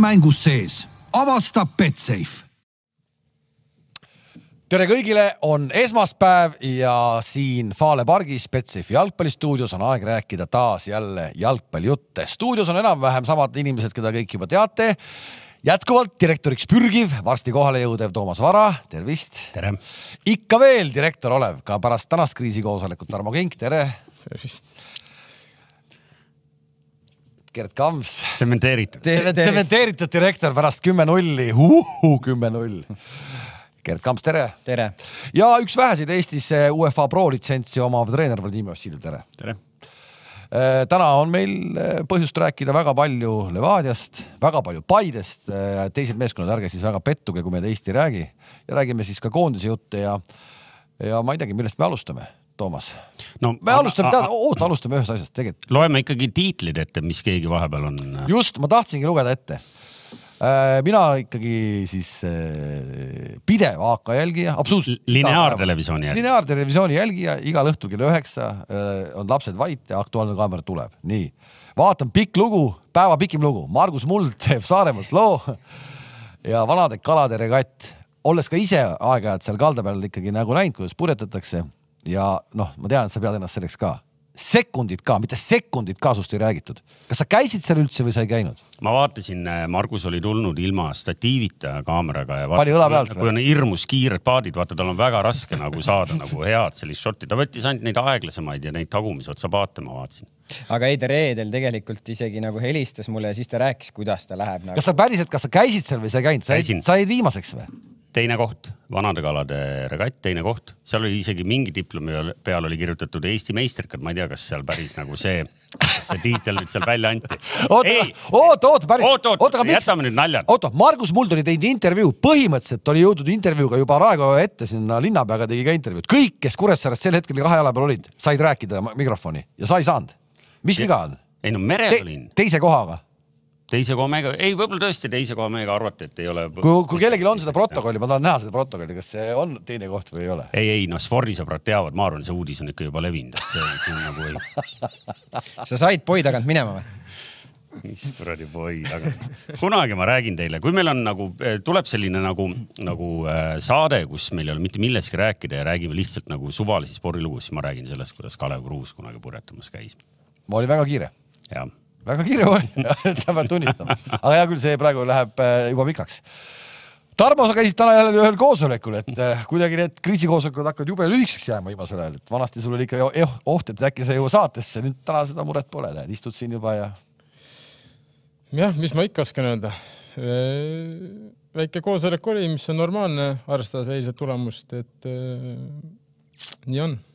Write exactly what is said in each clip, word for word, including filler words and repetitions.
mängus sees. Avasta Betsafe. Tere kõigile, on esmaspäev ja siin Fale pargis Betsafe jalgpallistuudios on aeg rääkida taas jälle jalgpallijutte. Stuudios on enam-vähem samad inimesed, keda kõik juba teate. Jätkuvalt direktoriks pürgiv, varsti kohale jõudev Toomas Vara. Tervist. Tere. Ikka veel direktor olev, ka pärast tänast kriisikoosolekut Tarmo Kink. Tere. Tervist. Gert Kams. Sementeeritud. Sementeeritud direktor pärast kümme nulli. Uhu, kümme null. Gert Kams, tere. Tere. Ja üks vähesid Eestis U E F A Pro litsentsi omav treener Vladimir Vassiljev, tere. Tere. Täna on meil põhjust rääkida väga palju Levadiast, väga palju Paidest. Teised meeskonnad, ärge siis väga pettuge, kui me teist ei räägi. Ja räägime siis ka koondise jutte ja, ja ma ei teagi, millest me alustame, Toomas. No, me alustame, tead, oot, alustame ühes asjast tegelikult. Loeme ikkagi tiitlid ette, mis keegi vahepeal on. Just, ma tahtsingi lugeda ette. Mina ikkagi siis pidev A K jälgija, absoluutselt. Lineaartelevisiooni jälgija. Lineaartelevisiooni jälgija, igal õhtul kell üheksa on lapsed vait ja Aktuaalne kaamera tuleb. Nii, vaatan pikk lugu, päeva pikim lugu. Margus Muld teeb Saaremalt loo ja vanade kalade regatt. Olles ka ise aeg-ajad seal kalda peal ikkagi nagu näinud, kuidas purjetatakse ja noh, ma tean, et sa pead ennast selleks ka. Sekundid ka, mitte sekundid ka sust ei räägitud. Kas sa käisid seal üldse või sa ei käinud? Ma vaatasin, Margus oli tulnud ilma statiivita kaameraga ja Pani õla pealt, kui on hirmus kiired paadid, vaata, tal on väga raske nagu saada nagu head sellist šotti. Ta võttis ainult neid aeglasemaid ja neid tagumisotsa paate, ma vaatasin. Aga Eider Eedel tegelikult isegi nagu helistas mulle ja siis ta rääkis, kuidas ta läheb. Nagu... Kas sa päriselt, kas sa käisid seal või sa ei käinud? Sa jäid, sa jäid viimaseks või? Teine koht, vanade kalade regatt, teine koht. Seal oli isegi mingi diplomi peal oli kirjutatud Eesti meistrikad. Ma ei tea, kas seal päris nagu see, see tiitel nüüd seal välja anti. Oota, oota, oota, päris. Oota, oota, jätame nüüd naljad. Oota, Margus Muld oli teinud intervjuu. Põhimõtteliselt oli jõudnud intervjuuga juba Raego ette sinna linnapeaga tegi ka intervjuud. Kõik, kes Kuressaares sel hetkel kahe jala peal olid, said rääkida mikrofoni ja sa ei saanud. Mis viga on? Ei no merel Te, olin. Teise kohaga. Teise koha meiega, ei võib-olla tõesti teise koha meiega arvati, et ei ole... Kui, kui kellelgi on seda protokolli, ma tahan näha seda protokolli, kas see on teine koht või ei ole? Ei, ei, no spordisõbrad teavad, ma arvan, see uudis on ikka juba levinud, et see, see on nagu ei... Sa said poi tagant minema või? Mis kuradi poi tagant. Kunagi ma räägin teile, kui meil on nagu, tuleb selline nagu, nagu saade, kus meil ei ole mitte milleski rääkida ja räägime lihtsalt nagu suvalisi spordilugu, siis ma räägin sellest, kuidas Kalev Kruus kunagi purjetamas käis. Ma oli väga kiire. Jah. Väga kiire oli, sa pead tunnistama. Aga hea küll, see praegu läheb juba pikaks. Tarmo, sa käisid täna jälle ühel koosolekul, et kuidagi need kriisikoosolekud hakkavad jube lühikseks jääma viimasel ajal. Et vanasti sul oli ikka oht, et äkki sa jõua saatesse. Nüüd täna seda muret pole. Istud siin juba ja... Jah, mis ma ikka oskan öelda. Väike koosolek oli, mis on normaalne, arvestades eilset tulemust, et nii on.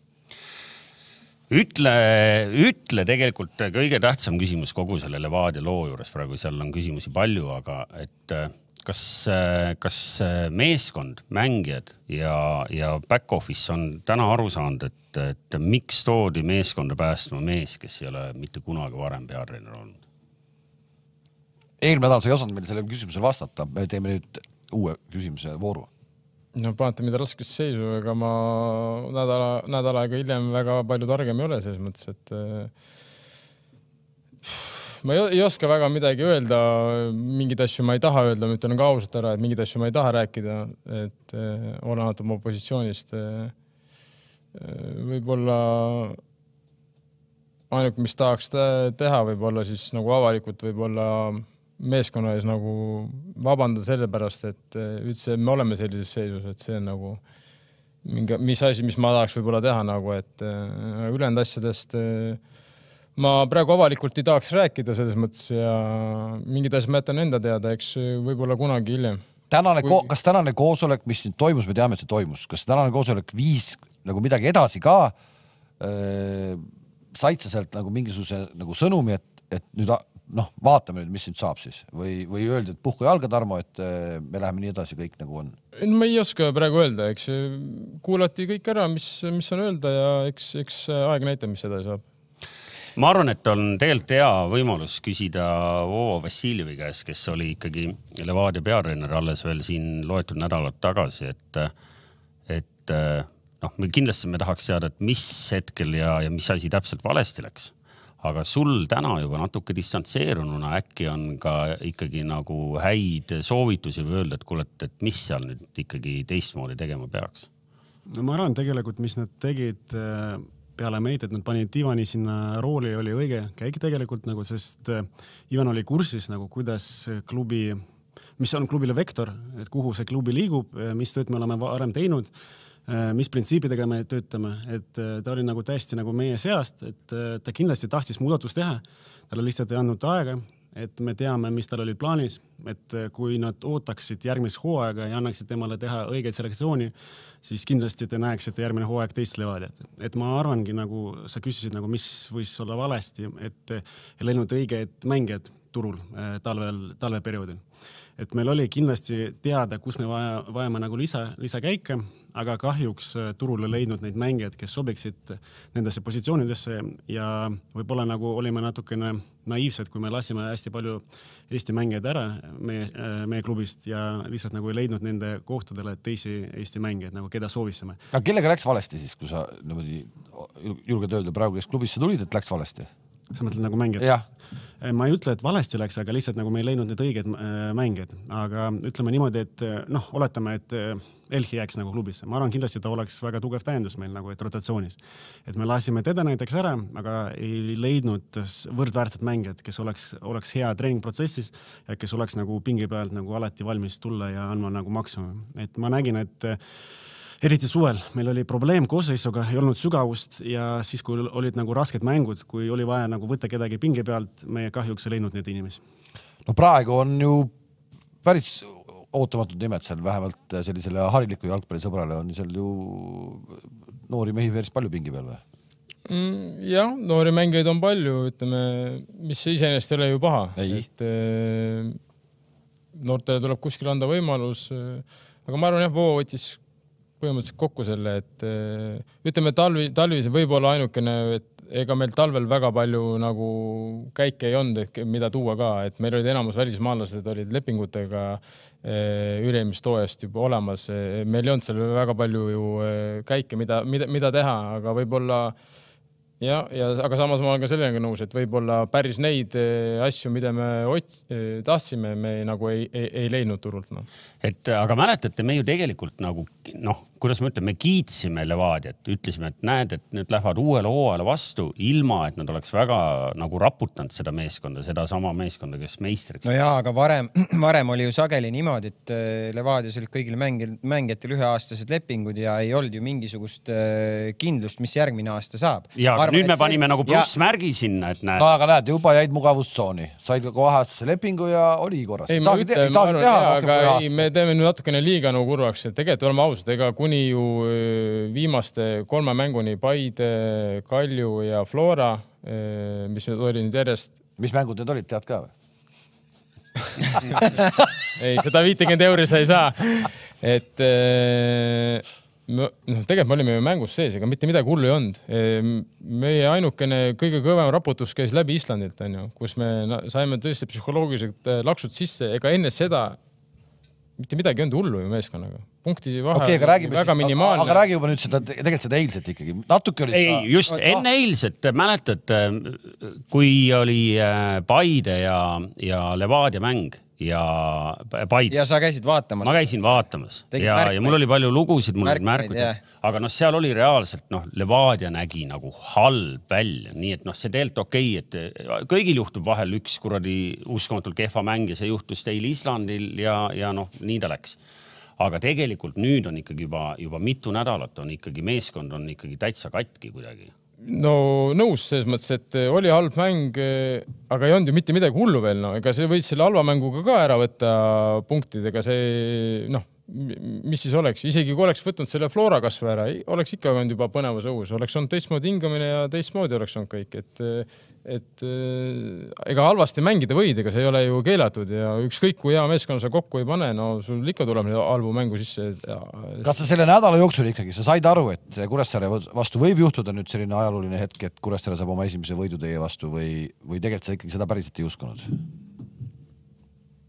Ütle, ütle tegelikult kõige tähtsam küsimus kogu selle Levadia loo juures. Praegu seal on küsimusi palju, aga et kas, kas meeskond, mängijad ja, ja back office on täna aru saanud, et, et miks toodi meeskonda päästma mees, kes ei ole mitte kunagi varem peatreener olnud? Eelmine nädal sa ei osanud meil selle küsimusele vastata. Me teeme nüüd uue küsimuse vooru. No panete mida raskes seisu, ega ma nädala, nädala aega hiljem väga palju targem ei ole selles mõttes, et ma ei, ei oska väga midagi öelda, mingid asju ma ei taha öelda, ma ütlen ka ausalt ära, et mingid asju ma ei taha rääkida, et olenevalt oma positsioonist võib-olla ainuke, mis tahaks teha, võib-olla siis nagu avalikult võib-olla meeskonna ees nagu vabandada selle pärast, et üldse me oleme sellises seisus, et see on nagu mingi, mis asi, mis ma tahaks võib-olla teha nagu, et ülejäänud asjadest ma praegu avalikult ei tahaks rääkida selles mõttes ja mingid asjad ma jätan enda teada, eks võib-olla kunagi hiljem. Tänane, Kui... Kas tänane koosolek, mis siin toimus, me teame, et see toimus, kas tänane koosolek viis nagu midagi edasi ka, äh, said sa sealt nagu mingisuguse nagu sõnumi, et, et nüüd noh, vaatame nüüd, mis nüüd saab siis. Või, või öeldi, et puhku jalga, Tarmo, et me läheme nii edasi, kõik nagu on. Ma ei oska praegu öelda, eks kuulati kõik ära, mis, mis on öelda ja eks, eks aeg näitab, mis seda saab. Ma arvan, et on tegelikult hea võimalus küsida Vovo Vassiljevi käes, kes oli ikkagi Levadia peatreener alles veel siin loetud nädalat tagasi, et, et noh, me kindlasti me tahaks teada, et mis hetkel ja, ja mis asi täpselt valesti läks. aga sul täna juba natuke distantseerununa äkki on ka ikkagi nagu häid soovitusi või öelda, et kuule, et mis seal nüüd ikkagi teistmoodi tegema peaks? No ma arvan tegelikult, mis nad tegid peale meid, et nad panid Ivani sinna rooli, oli õige käik tegelikult, nagu, sest Ivan oli kursis, nagu, kuidas klubi, mis on klubile vektor, et kuhu see klubi liigub, mis tööd me oleme varem teinud, mis printsiipidega me töötame, et ta oli nagu täiesti nagu meie seast, et ta kindlasti tahtis muudatus teha, tal lihtsalt ei andnud aega, et me teame, mis tal oli plaanis, et kui nad ootaksid järgmist hooaega ja annaksid temale teha õigeid selektsiooni, siis kindlasti te näeksite järgmine hooaeg teist Levadiat. Et ma arvangi, nagu sa küsisid, nagu, mis võis olla valesti, et ei läinud õiged mängijad turul talvel, talveperioodil. Et meil oli kindlasti teada, kus me vaja, vajame nagu lisa, lisakäike, aga kahjuks turul ei leidnud neid mängijad, kes sobiksid nendesse positsioonidesse ja võib-olla nagu olime natukene naiivsed, kui me lasime hästi palju Eesti mängijad ära meie, meie klubist ja lihtsalt nagu ei leidnud nende kohtadele teisi Eesti mängijad, nagu keda soovisime. Aga kellega läks valesti siis, kui sa niimoodi julged öelda praegu, kes klubisse tulid, et läks valesti? Sa mõtled nagu mängijad? Jah. Ma ei ütle, et valesti läks, aga lihtsalt nagu me ei leidnud need õiged mängijad. Aga ütleme niimoodi, et noh, oletame, et Elhi jääks nagu klubisse. Ma arvan, kindlasti ta oleks väga tugev tähendus meil nagu, et rotatsioonis. Et me lasime teda näiteks ära, aga ei leidnud võrdväärset mängijad, kes oleks, oleks hea treeningprotsessis ja kes oleks nagu pingi pealt nagu alati valmis tulla ja andma nagu maksimum. Et ma nägin, et eriti suvel meil oli probleem koosseisuga, ei olnud sügavust ja siis, kui olid nagu rasked mängud, kui oli vaja nagu võtta kedagi pingi pealt, me kahjuks ei leidnud neid inimesi. No praegu on ju päris ootamatud nimed seal, vähemalt sellisele hariliku jalgpallisõbrale on seal ju noori mehi päris palju pingi peal või? Mm, jah, noori mängijaid on palju, ütleme, mis iseenesest ei ole ju paha. Ei. Et e, noortele tuleb kuskil anda võimalus, aga ma arvan, jah, Voo võttis põhimõtteliselt kokku selle, et ütleme, talvi, talvis võib olla ainukene, et ega meil talvel väga palju nagu käike ei olnud, mida tuua ka, et meil olid enamus välismaalased olid lepingutega üleimist hooajast juba olemas. Meil ei olnud seal väga palju ju käike, mida, mida, mida teha, aga võib-olla ja, ja, aga samas ma olen ka sellega nõus, et võib-olla päris neid asju, mida me ots, tahtsime, me nagu ei, ei, ei leidnud turult. No. Et, aga mäletate, me ju tegelikult nagu, noh, kuidas ma ütlen, me kiitsime Levadiat, ütlesime, et näed, et nüüd lähevad uuele hooajale vastu, ilma, et nad oleks väga nagu raputanud seda meeskonda, seda sama meeskonda, kes meistriks. No jaa, aga varem, varem oli ju sageli niimoodi, et Levadias olid kõigil mängijatel üheaastased lepingud ja ei olnud ju mingisugust kindlust, mis järgmine aasta saab. Ja arvan, nüüd me see... panime nagu plussmärgi sinna, et näed. No aga näed, juba jäid mugavustsooni. Said kaheaastase lepingu ja oli korras. Ei, ma ütlen, ma arvan, jaa, aga ei, me teeme nüüd natukene liiga nagu kurvaks. Tegelikult oleme ausad, ega kuni ju viimaste kolme mänguni Paide, Kalju ja Flora, mis oli nüüd järjest... Mis mängud need olid, tead ka või? ei, seda viitekümmet euri sa ei saa. Et no, tegelikult me olime ju mängus sees, ega mitte midagi hullu ei olnud. Meie ainukene kõige kõvem raputus käis läbi Islandilt, on ju, kus me saime tõesti psühholoogiliselt laksud sisse, ega enne seda mitte midagi ei olnud hullu ju meeskonnaga. Punkti vahe okay, väga siis, minimaalne. Aga räägi juba nüüd seda, tegelikult seda eilset ikkagi. Natuke oli ei, seda... just ah, enne eilset, mäletad, kui oli Paide ja, ja Levadia mäng ja Paide. Ja sa käisid vaatamas. Ma käisin vaatamas Tegid ja, ja mul oli palju lugusid, mul olid märkud. Aga noh, seal oli reaalselt, noh, Levadia nägi nagu halb välja. Nii et noh, see teelt okei, et kõigil juhtub vahel üks kuradi uskomatult kehva mäng ja see juhtus teil Islandil ja, ja noh, nii ta läks. Aga tegelikult nüüd on ikkagi juba, juba mitu nädalat on ikkagi meeskond on ikkagi täitsa katki kuidagi. No nõus selles mõttes, et oli halb mäng, aga ei olnud ju mitte midagi hullu veel. No. Ega see võis selle halva mänguga ka ära võtta punktidega. See, noh, mis siis oleks? Isegi kui oleks võtnud selle Flora kasvu ära, oleks ikka olnud juba põnevus õus. Oleks olnud teistmoodi hingamine ja teistmoodi oleks olnud kõik. Et, et ega halvasti mängida võid, ega see ei ole ju keelatud ja ükskõik kui hea meeskonna sa kokku ei pane, no sul ikka tuleb halbu mängu sisse. Ja... Kas sa selle nädala jooksul ikkagi, sa said aru, et Kuressaare vastu võib juhtuda nüüd selline ajalooline hetk, et Kuressaare saab oma esimese võidu teie vastu või, või tegelikult sa ikkagi seda päriselt ei uskunud?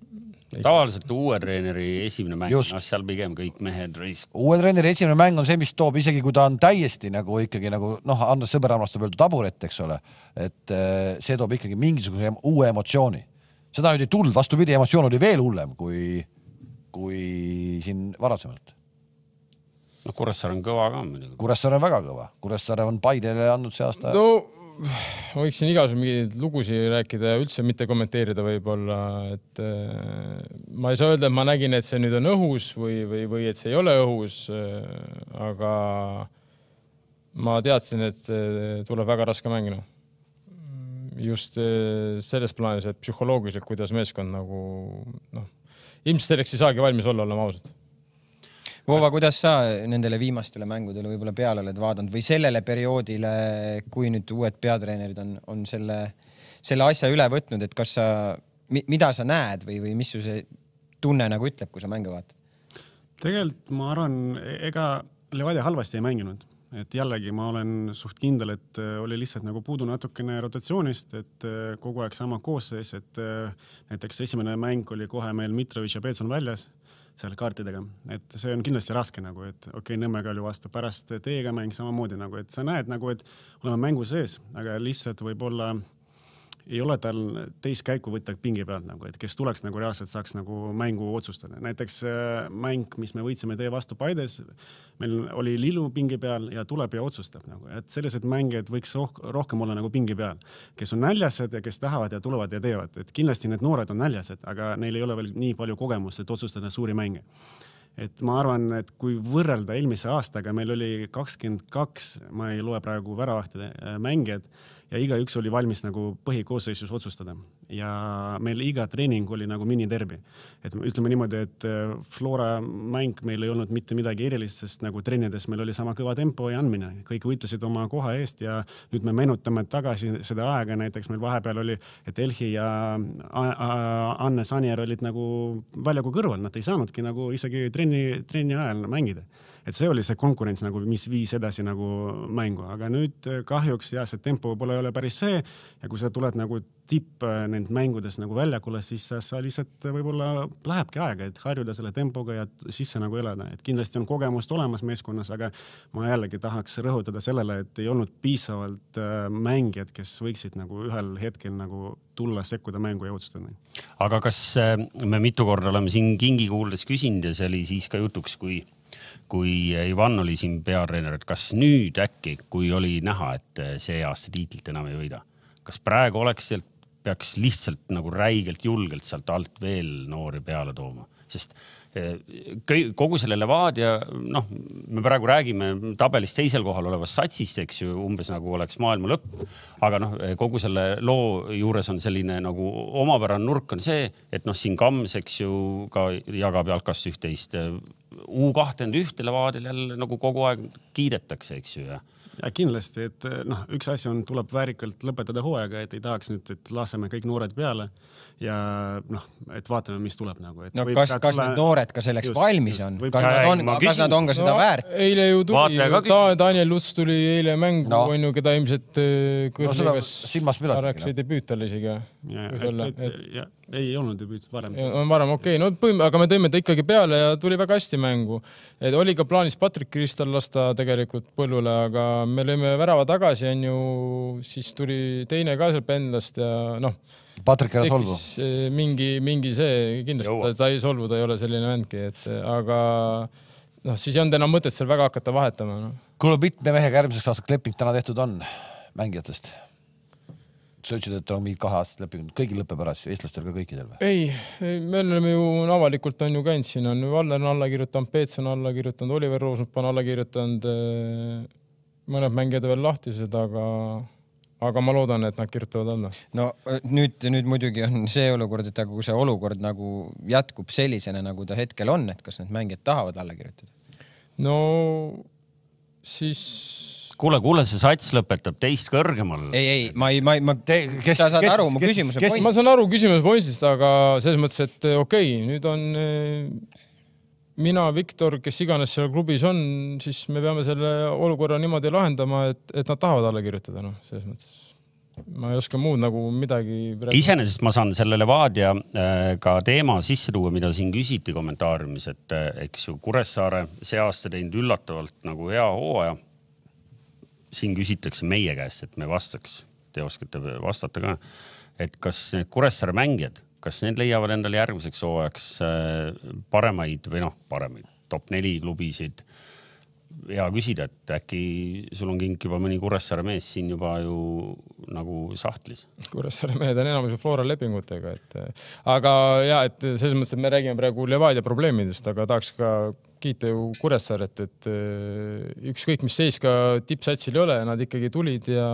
tavaliselt uue treeneri esimene mäng, no, seal pigem kõik mehed risk. Uue treeneri esimene mäng on see, mis toob isegi, kui ta on täiesti nagu ikkagi nagu, noh, Andres Sõberamlast on öeldud taburet, eks ole, et see toob ikkagi mingisuguse uue emotsiooni. Seda nüüd ei tulnud, vastupidi, emotsioon oli veel hullem kui, kui siin varasemalt. No Kuressaare on kõva ka. Kuressaare on väga kõva. Kuressaare on Paidele andnud see aasta. No, võiksin igasugused mingeid lugusi rääkida ja üldse mitte kommenteerida võib-olla, et ma ei saa öelda, et ma nägin, et see nüüd on õhus või, või, või et see ei ole õhus, aga ma teadsin, et tuleb väga raske mängina. Just selles plaanis, et psühholoogiliselt, kuidas meeskond nagu, noh, ilmselt selleks ei saagi valmis olla, olema ausad. Voova, kuidas sa nendele viimastele mängudele võib-olla peale oled vaadanud või sellele perioodile, kui nüüd uued peatreenerid on, on selle, selle asja üle võtnud, et kas sa, mida sa näed või, või mis su see tunne nagu ütleb, kui sa mänge vaatad? Tegelikult ma arvan, ega Levadia halvasti ei mänginud. Et jällegi ma olen suht kindel, et oli lihtsalt nagu puudu natukene rotatsioonist, et kogu aeg sama koosseis, et näiteks esimene mäng oli kohe meil Mitrovic ja Peetson väljas seal kaartidega, et see on kindlasti raske nagu, et okei, okay, Nõmmega oli vastu, pärast teiega mäng samamoodi nagu, et sa näed nagu, et oleme mängu sees, aga lihtsalt võib-olla ei ole tal teist käiku võtta pingi pealt nagu, et kes tuleks nagu reaalselt saaks nagu mängu otsustada. Näiteks mäng, mis me võitsime teie vastu Paides, meil oli Lillu pingi peal ja tuleb ja otsustab nagu, et sellised mängijad võiks rohkem olla nagu pingi peal, kes on näljased ja kes tahavad ja tulevad ja teevad, et kindlasti need noored on näljased, aga neil ei ole veel nii palju kogemust, et otsustada suuri mänge. Et ma arvan, et kui võrrelda eelmise aastaga, meil oli kakskümmend kaks, ma ei loe praegu väravahtide mängijad, ja iga üks oli valmis nagu põhikoosseisus otsustada. Ja meil iga treening oli nagu miniterbi. Et ütleme niimoodi, et Flora mäng meil ei olnud mitte midagi erilist, sest nagu treenides meil oli sama kõva tempo ja andmine. Kõik võitlesid oma koha eest ja nüüd me meenutame tagasi seda aega, näiteks meil vahepeal oli, et Elhi ja Anne Sanier olid nagu väljaku kõrval, nad ei saanudki nagu isegi treeni, treeni ajal mängida. Et see oli see konkurents, nagu, mis viis edasi nagu mängu, aga nüüd kahjuks ja see tempo pole ole päris see ja kui sa tuled nagu tipp nend mängudes nagu väljakule, siis sa, sa lihtsalt võib-olla lähebki aega, et harjuda selle tempoga ja sisse nagu elada. Et kindlasti on kogemust olemas meeskonnas, aga ma jällegi tahaks rõhutada sellele, et ei olnud piisavalt mängijad, kes võiksid nagu ühel hetkel nagu tulla sekkuda mängu ja otsustada. Aga kas me mitu korda oleme siin Kingi kuuldes küsinud ja see oli siis ka jutuks, kui kui Ivan oli siin peatreener, et kas nüüd äkki, kui oli näha, et see aasta tiitlit enam ei võida, kas praegu oleks sealt, peaks lihtsalt nagu räigelt julgelt sealt alt veel noori peale tooma? Sest kogu selle Levadia, noh, me praegu räägime tabelist teisel kohal olevast satsist, eks ju, umbes nagu oleks maailma lõpp, aga noh, kogu selle loo juures on selline nagu omapärane nurk on see, et noh, siin Kams, eks ju, ka jagab jalkast üht-teist U kakskümmend üks Levadial jälle nagu kogu aeg kiidetakse, eks ju, ja Ja kindlasti, et noh, üks asi on, tuleb väärikalt lõpetada hooaega, et ei tahaks nüüd, et laseme kõik noored peale ja noh, et vaatame, mis tuleb nagu. Et no kas, kas tule... need noored ka selleks just, valmis on? Just, kas, nad on kas küsin... nad on ka seda no, väärt? Eile ju tuli, ta, Daniel Luts tuli eile mängu, no. on ju, keda ilmselt kõrligas no, araks ei debüüt tal isegi. Ja, et, et, et, ja, ei olnud debüüt varem. On varem, okei, okay. no, põhim, aga me tõime ta ikkagi peale ja tuli väga hästi mängu. Et oli ka plaanis Patrick Kristal lasta tegelikult põllule, aga me lõime värava tagasi, on ju, siis tuli teine ka seal pendlast ja noh, Patrick ära solvu. Mingi, mingi see, kindlasti ta, ta ei solvu, ta ei ole selline mändki, et aga noh, siis ei olnud enam mõtet seal väga hakata vahetama. No. Kuule, mitme mehega järgmiseks aastaks leping täna tehtud on mängijatest? Sa ütlesid, et on mingi kahe aastast leping, kõigil lõpeb ära, eestlastel ka kõikidel või? Ei, me oleme ju avalikult on ju käinud siin, on Vallen alla kirjutanud, Peetson alla kirjutanud, Oliver Roosnuppan alla kirjutanud, mõned mängijad veel lahtised, aga, aga ma loodan, et nad kirjutavad alla. No nüüd, nüüd muidugi on see olukord, et kui see olukord nagu jätkub sellisena, nagu ta hetkel on, et kas need mängijad tahavad alla kirjutada? No siis... Kuule, kuule, see sats lõpetab teist kõrgemal. Ei, ei, ma ei, ma ei, ma te, kes, sa saad kes, aru mu küsimuse pointist. Ma saan aru küsimuse pointist, aga selles mõttes, et okei, okay, nüüd on mina, Viktor, kes iganes seal klubis on, siis me peame selle olukorra niimoodi lahendama, et, et nad tahavad alla kirjutada, noh, selles mõttes. ma ei oska muud nagu midagi... Iseenesest ma saan selle Levadia ka teema sisse tuua, mida siin küsiti kommentaariumis, et eks ju Kuressaare see aasta teinud üllatavalt nagu hea hooaja. Siin küsitakse meie käest, et me vastaks, te oskate vastata ka, et kas need Kuressaare mängijad, kas need leiavad endale järgmiseks hooajaks paremaid või noh, paremaid top neli klubisid. Hea küsida, et äkki sul on kink juba mõni Kuressaare mees siin juba ju nagu sahtlis. Kuressaare mehed on enamus Flora lepingutega, et aga ja, et selles mõttes, et me räägime praegu Levadia probleemidest, aga tahaks ka kiita ju Kuressaaret, et ükskõik mis seis ka tippsatsil ei ole, nad ikkagi tulid ja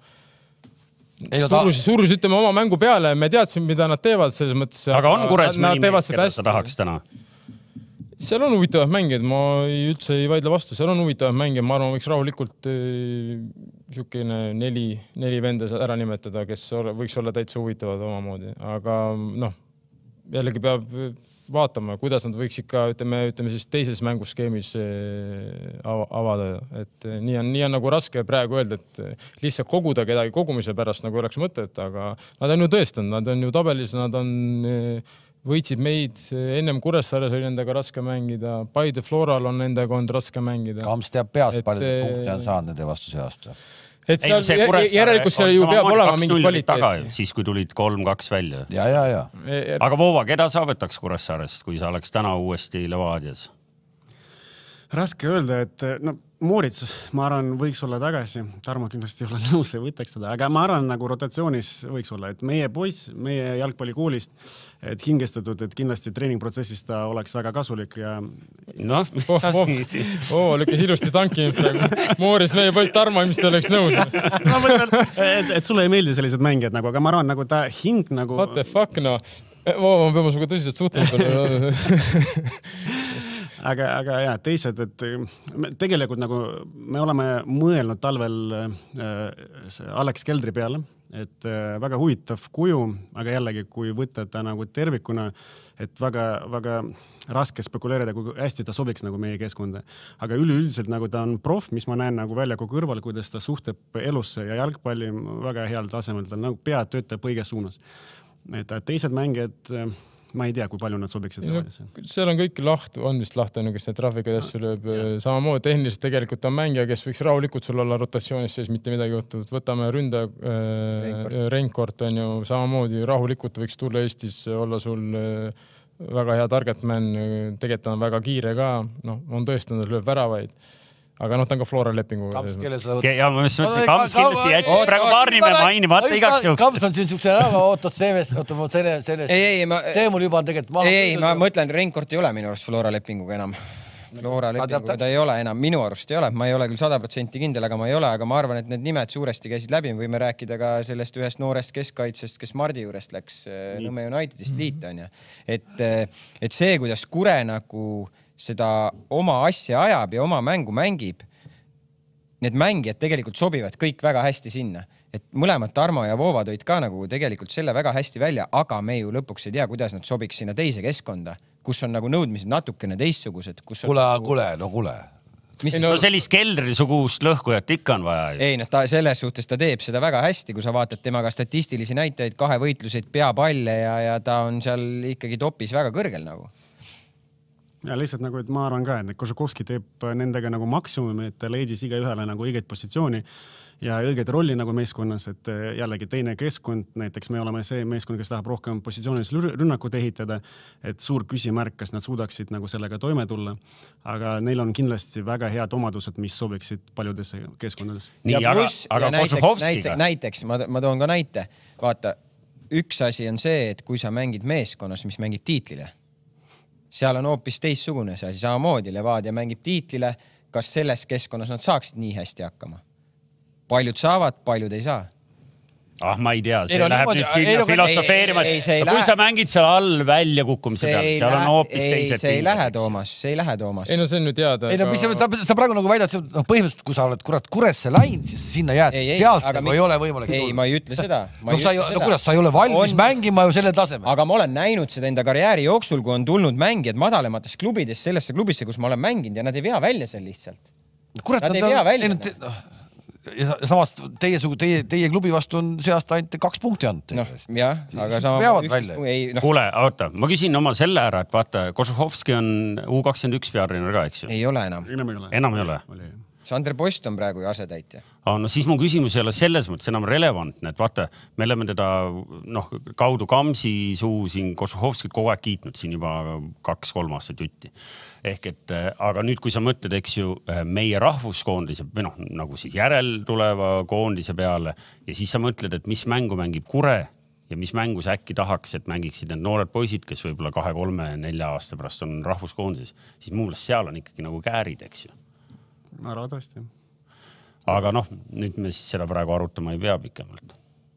surus, surus ütleme oma mängu peale, me teadsime, mida nad teevad selles mõttes. Aga on Kures mõni mees, keda sa tahaks täna? Seal on huvitavad mängijad, ma ei, üldse ei vaidle vastu, seal on huvitavad mängijad, ma arvan, võiks rahulikult niisugune neli, neli venda ära nimetada, kes võiks olla täitsa huvitavad omamoodi, aga noh, jällegi peab vaatama, kuidas nad võiks ikka, ütleme, ütleme siis teises mänguskeemis avada, et nii on, nii on nagu raske praegu öelda, et lihtsalt koguda kedagi kogumise pärast nagu oleks mõtet, aga nad on ju tõestanud, nad on ju tabelis, nad on võitsid meid, ennem Kuressaares oli nendega raske mängida, Paide Floral on nendega olnud raske mängida. Kams teab peast, palju punkte on saanud nende vastu see aasta. Et seal, järelikult seal ju peab olema mingi kvaliteet. Siis kui tulid kolm kaks välja. Ja, ja, ja. Aga Voova, keda sa võtaks Kuressaarest, kui sa oleks täna uuesti Levadias? Raske öelda, et no, Moorits, ma arvan, võiks olla tagasi. Tarmo kindlasti ei ole nõus ja võtaks teda. Aga ma arvan, nagu rotatsioonis võiks olla, et meie poiss, meie jalgpallikoolist, et hingestatud, et kindlasti treeningprotsessis ta oleks väga kasulik ja... Noh, mis oh, oh, oh, lükkas ilusti tanki. Moorits, meie poiss Tarmo, mis ta oleks nõus. ma mõtlen, et, et sulle ei meeldi sellised mängijad, nagu, aga ma arvan, nagu ta hing nagu... What the fuck, no? Oh, ma peame suga tõsiselt suhtlema. Aga, aga ja, teised, et tegelikult nagu me oleme mõelnud talvel äh, Alex Keldri peale, et äh, väga huvitav kuju, aga jällegi, kui võtta ta nagu tervikuna, et väga, väga raske spekuleerida, kui hästi ta sobiks nagu meie keskkonda. Aga üleüldiselt nagu ta on prof, mis ma näen nagu väljaku kõrval, kuidas ta suhteb elusse ja jalgpalli väga heal tasemel, ta nagu pead töötab õiges suunas. Et teised mängijad... Ma ei tea, kui palju nad sobiksid. No, seal on kõik laht, on vist lahti, kes need trahviga asju lööb. Samamoodi tehniliselt tegelikult on mängija, kes võiks rahulikult sul olla rotatsioonis, siis mitte midagi juhtud. Võtame ründa, äh, Reinkort on ju samamoodi rahulikult võiks tulla Eestis olla sul väga hea targetman, tegelikult on väga kiire ka, no, on tõestanud, lööb väravaid. Aga noh, ta on ka Flora lepingu. Kams, kelle sa võtad? Ja ma mõtlesin, Kams kindlasti jättis praegu paar nime maini, vaata igaks juhks. Kams on siin niisuguse ära, ootad seemest, oota, ma selle, selle, ei, ei, ma, see mul juba on tegelikult maha. Ei, ei, ma mõtlen, Reinkort ei ole minu arust Flora lepinguga enam. Flora lepinguga ta ei ole enam, minu arust ei ole. Ma ei ole küll sada protsenti kindel, aga ma ei ole, aga ma arvan, et need nimed suuresti käisid läbi. Võime rääkida ka sellest ühest noorest keskkaitsest, kes Mardi juurest läks Nõmme Unitedist liit on ja. Et, et see, kuidas Kure nagu seda oma asja ajab ja oma mängu mängib, need mängijad tegelikult sobivad kõik väga hästi sinna. Et mõlemad Tarmo ja Voova tõid ka nagu tegelikult selle väga hästi välja, aga me ju lõpuks ei tea, kuidas nad sobiks sinna teise keskkonda, kus on nagu nõudmised natukene teistsugused. Kus kule, nagu... kule, no kule. Mis... No sellist Keldri-sugust lõhkujat ikka on vaja. Ei, no ta selles suhtes ta teeb seda väga hästi, kui sa vaatad temaga statistilisi näitajaid, kahe võitluseid, peapalle ja, ja ta on seal ikkagi topis väga kõrgel nagu. Ja lihtsalt nagu, et ma arvan ka, et Kožukovski teeb nendega nagu maksimumi, et ta leidis iga ühele nagu õiget positsiooni ja õiget rolli nagu meeskonnas, et jällegi teine keskkond, näiteks me oleme see meeskond, kes tahab rohkem positsioonis rünnakut ehitada, et suur küsimärk, kas nad suudaksid nagu sellega toime tulla, aga neil on kindlasti väga head omadused, mis sobiksid paljudesse keskkondades. Nii, ja aga, plus, aga Kožukovskiga? Näiteks, näiteks ma, ma toon ka näite. Vaata, üks asi on see, et kui sa mängid meeskonnas, mis mängib tiitlile, seal on hoopis teissugune see asi, samamoodi Levadia mängib tiitlile, kas selles keskkonnas nad saaksid nii hästi hakkama? Paljud saavad, paljud ei saa. Ah, ma ei tea, see ei, no, läheb niimoodi, nüüd sinna ei, filosofeerima, et kui lähe... sa mängid seal all välja kukkumise peal, seal lähe... on hoopis ei, teised. See ei lähe, Toomas, see ei lähe, Toomas. Ei, no see on nüüd teada. Ei, no mis sa, sa praegu nagu väidad, no põhimõtteliselt, kui sa oled kurat Kuresse läinud, siis sinna jääd, ei, sealt ei, nagu ei ole võimalik. Ei, ma ei ütle seda. Ma no, ei sa ütle no kuidas, sa ei ole valmis on... mängima ju selle tasemel. Aga ma olen näinud seda enda karjääri jooksul, kui on tulnud mängijad madalemates klubides sellesse klubisse, kus ma olen mänginud ja nad ei vea välja seal lihtsalt. Kurat, nad ei vea välja. ja samas teie, teie, teie klubi vastu on see aasta ainult kaks punkti andnud. Noh, jah, aga sama... Veavad välja. Ei, no. Kuule, oota, ma küsin oma selle ära, et vaata, Košuhovski on U kakskümmend üks peatreener ka, eks ju? Ei ole enam. Enam ei ole. Enam ei ole? Sander Post on praegu ju asetäitja. Ah, no siis mu küsimus ei ole selles mõttes enam relevantne, et vaata, me oleme teda noh, kaudu Kamsi suu siin Košuhovskit kogu aeg kiitnud siin juba kaks-kolm aastat jutti. Ehk et, aga nüüd, kui sa mõtled, eks ju, meie rahvuskoondise, või noh, nagu siis järel tuleva koondise peale ja siis sa mõtled, et mis mängu mängib Kure ja mis mängus äkki tahaks, et mängiksid need noored poisid, kes võib-olla kahe, kolme, nelja aasta pärast on rahvuskoondises, siis muu meelest seal on ikkagi nagu käärid, eks ju. Ma arvan tõesti. Aga noh, nüüd me siis seda praegu arutama ei pea pikemalt.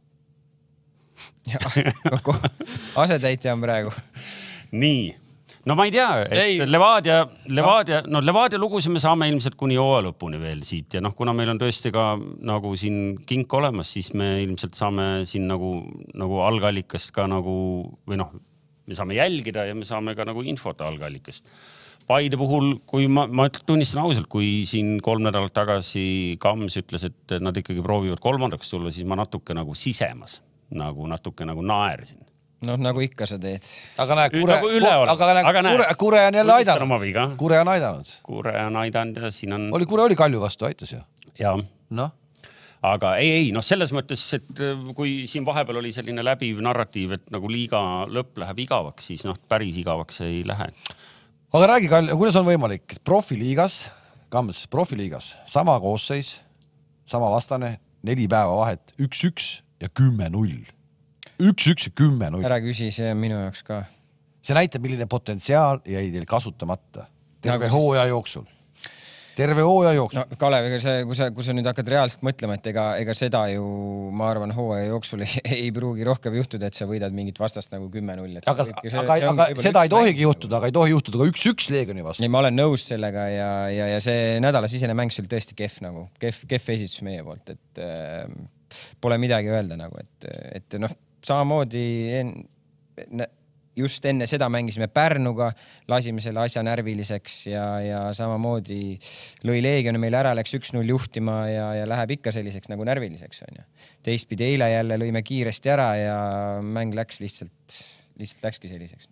Asetäitja on praegu. Nii. No ma ei tea, et ei. Levadia, Levadia, no Levadia lugusid me saame ilmselt kuni hooaja lõpuni veel siit ja noh, kuna meil on tõesti ka nagu siin kink olemas, siis me ilmselt saame siin nagu, nagu algallikast ka nagu, või noh, me saame jälgida ja me saame ka nagu infot algallikast. Paide puhul, kui ma, ma tunnistan ausalt, kui siin kolm nädalat tagasi Kams ütles, et nad ikkagi proovivad kolmandaks tulla, siis ma natuke nagu sisemas, nagu natuke nagu naersin. Noh, nagu ikka sa teed. Aga näe, Kure, nagu üle aga näe, aga näe, Kure, Kure on jälle aidanud. Kure on aidanud. Kure on aidanud ja siin on... Oli, Kure oli Kalju vastu, aitas ju. Jaa. No. Aga ei, ei, noh, selles mõttes, et kui siin vahepeal oli selline läbiv narratiiv, et nagu liiga lõpp läheb igavaks, siis noh, päris igavaks ei lähe. Aga räägi, Kalju, kuidas on võimalik? Profiliigas, Kams, profiliigas, sama koosseis, sama vastane, neli päeva vahet, üks-üks ja kümme null. Üks-üks ja kümme null. Ära küsi, see on minu jaoks ka. See näitab, milline potentsiaal jäi teil kasutamata. Terve nagu hooaja jooksul. Terve hooaja jooksul. No, Kalev, ega see, kui, sa, kui sa nüüd hakkad reaalselt mõtlema, et ega, ega seda ju, ma arvan, hooaja jooksul ei, ei pruugi rohkem juhtuda, et sa võidad mingit vastast nagu kümme null. Aga, see, aga, see aga seda ei tohigi juhtuda, aga ei tohi juhtuda ka üks-üks Leegioni vastu. Ja ma olen nõus sellega ja, ja, ja see nädala sisene mäng sul tõesti kehv nagu. Kehv, kehv esitus meie poolt, et äh, pole midagi öelda nagu, et, et noh, samamoodi en, just enne seda mängisime Pärnuga, lasime selle asja närviliseks ja, ja samamoodi lõi Leegion meil ära, läks üks null juhtima ja, ja läheb ikka selliseks nagu närviliseks. On ju. Teistpidi eile jälle lõime kiiresti ära ja mäng läks lihtsalt, lihtsalt läkski selliseks.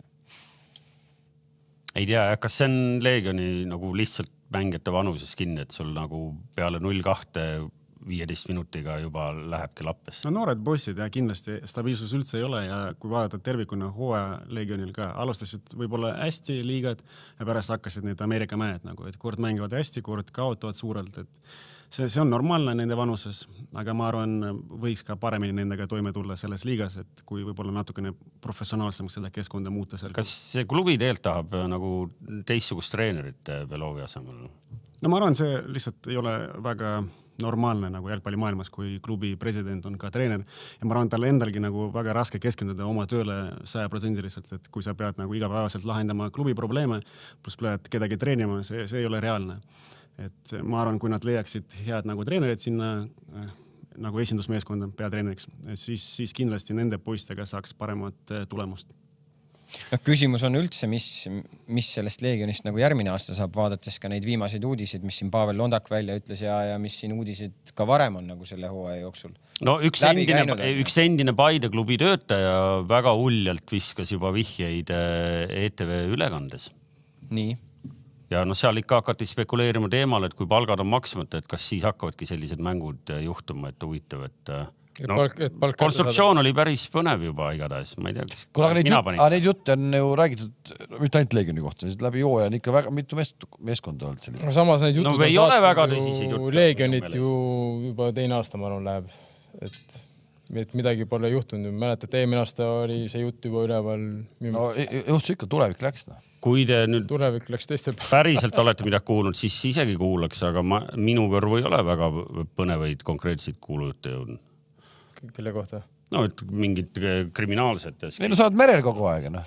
Ei tea, kas see on Leegioni nagu lihtsalt mängijate vanuses kinni, et sul nagu peale null kahte viieteist minutiga juba lähebki lappesse. No noored bossid ja kindlasti stabiilsus üldse ei ole ja kui vaadata tervikuna hooaja Leegionil ka, alustasid võib-olla hästi liigad ja pärast hakkasid need Ameerika mäed nagu, et kord mängivad hästi, kord kaotavad suurelt, et see, see on normaalne nende vanuses, aga ma arvan, võiks ka paremini nendega toime tulla selles liigas, et kui võib-olla natukene professionaalsemaks seda keskkonda muuta seal. Kas see klubi teelt tahab nagu teistsugust treenerit Belovi asemel? No ma arvan, see lihtsalt ei ole väga normaalne nagu jalgpallimaailmas, kui klubi president on ka treener ja ma arvan, talle endalgi nagu väga raske keskenduda oma tööle saja protsendiliselt, et kui sa pead nagu igapäevaselt lahendama klubi probleeme, pluss pead kedagi treenima, see, see ei ole reaalne. Et ma arvan, kui nad leiaksid head nagu treenerid sinna äh, nagu esindusmeeskonda peatreeneriks, siis, siis kindlasti nende poistega saaks paremat tulemust. No, küsimus on üldse, mis, mis sellest Leegionist nagu järgmine aasta saab, vaadates ka neid viimaseid uudiseid, mis siin Pavel Londak välja ütles ja, ja mis siin uudised ka varem on nagu selle hooaja jooksul. No üks endine, üks endine Paide klubi töötaja väga uljalt viskas juba vihjeid E T V ülekandes. Nii. Ja no seal ikka hakati spekuleerima teemal, et kui palgad on maksmata, et kas siis hakkavadki sellised mängud juhtuma, et huvitav, et no, palk, palk konstruktsioon oli päris põnev juba igatahes, ma ei tea, kas Kule, mina panin. Aga neid jutte on ju räägitud, mitte ainult Leegioni kohta, läbi hooaja on ikka väga mitu meest, meeskonda olnud sellised. No samas neid jutud no, ei ole väga tõsiseid jutte. Leegionit ju juba teine aasta ma arvan läheb, et, et midagi pole juhtunud. Mäletad, eelmine aasta oli see jutt juba üleval. No juhtus ikka, tulevik läks. No. Kui te nüüd tulevik läks teistel päriselt olete midagi kuulnud, siis isegi kuulaks, aga ma, minu kõrvu ei ole väga põnevaid konkreetseid kuulujutte jõudnud. Kelle kohta? no et mingid kriminaalsed. Ei no sa oled merel kogu aeg, noh.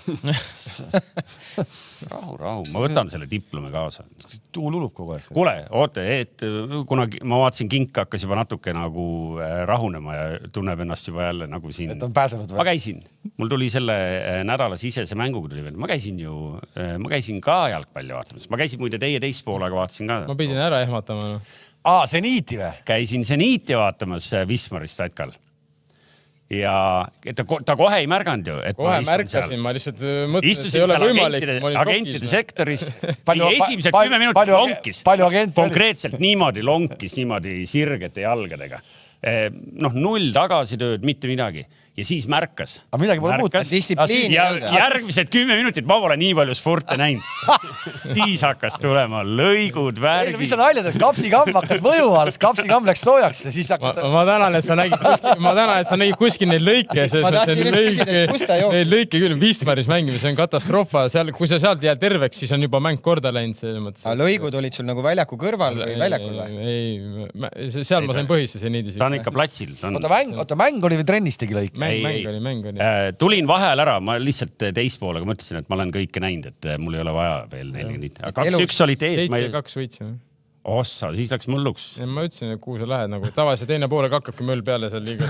rahu, rahu, ma võtan selle diplomi kaasa. Tuul ulub kogu aeg. Kuule, oote, et kunagi ma vaatasin, Kink hakkas juba natuke nagu rahunema ja tunneb ennast juba jälle nagu siin. Et on pääsenud või? Ma käisin, mul tuli selle nädala sisese mänguga tuli veel. Ma käisin ju, ma käisin ka jalgpalli vaatamas. Ma käisin muide teie teist poolega vaatasin ka. Ma pidin ära ehmatama. No. Aa, Zeniiti või? Käisin Zeniiti vaatamas Wismaris Tatkal. Ja ta, ta kohe ei märganud ju. Et kohe ma märkasin, seal. Ma lihtsalt mõtlen, et see ei ole võimalik. Agentide, agentide sektoris palju, esimesed pa, kümme minutit palju, lonkis. Palju agent konkreetselt oli. Niimoodi lonkis, niimoodi sirgete jalgadega. Noh, null tagasitööd, mitte midagi. Ja siis märkas. Aga midagi pole muutus. Ja järgmised kümme minutit ma pole nii palju sporte näinud. Siis hakkas tulema lõigud, värgid. Mis sa naljad, et kapsikamm hakkas mõjuma, kapsikamm läks soojaks ja siis hakkas... Ma, ma tänan, et sa nägid kuskil, ma tänan, et sa nägid kuskil neid lõike. Ma tahtsin just küsida, et kus ta joob. Neid lõike küll Wismaris mängimine, see on katastroofa. Seal, kui sa sealt jääd terveks, siis on juba mäng korda läinud. Aga lõigud olid sul nagu väljaku kõrval või väljakul või? Ei, seal ma sain põhisse see niidis. Ta on ikka platsil. Oota, mäng, oota, mäng oli või trennis tegi lõik? Mäng, mäng oli, mäng oli. Tulin vahel ära, ma lihtsalt teist poolega mõtlesin, et ma olen kõike näinud, et mul ei ole vaja veel nelikümmend. kaks üks oli tees. seitse kaks võitsime. Ossa, siis läks mulluks. Ma ütlesin, et kuhu sa lähed nagu. Tavaliselt teine poolega hakkabki möll peale seal liigas.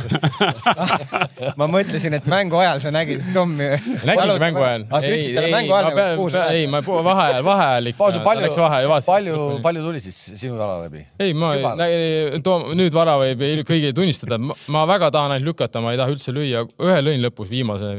Ma mõtlesin, et mängu ajal sa nägid Tommi. Nägid mängu ajal? Aga sa ütlesid talle mängu ajal nagu kuhu sa lähed? Ei, ma vaheajal, vaheajal ikka. Läks vaheajal. Palju, palju tuli siis sinu jala läbi? Ei, ma nüüd vara võib kõigi tunnistada. Ma väga tahan ainult lükata, ma ei taha üldse lüüa. Ühe lõin lõpus viimase.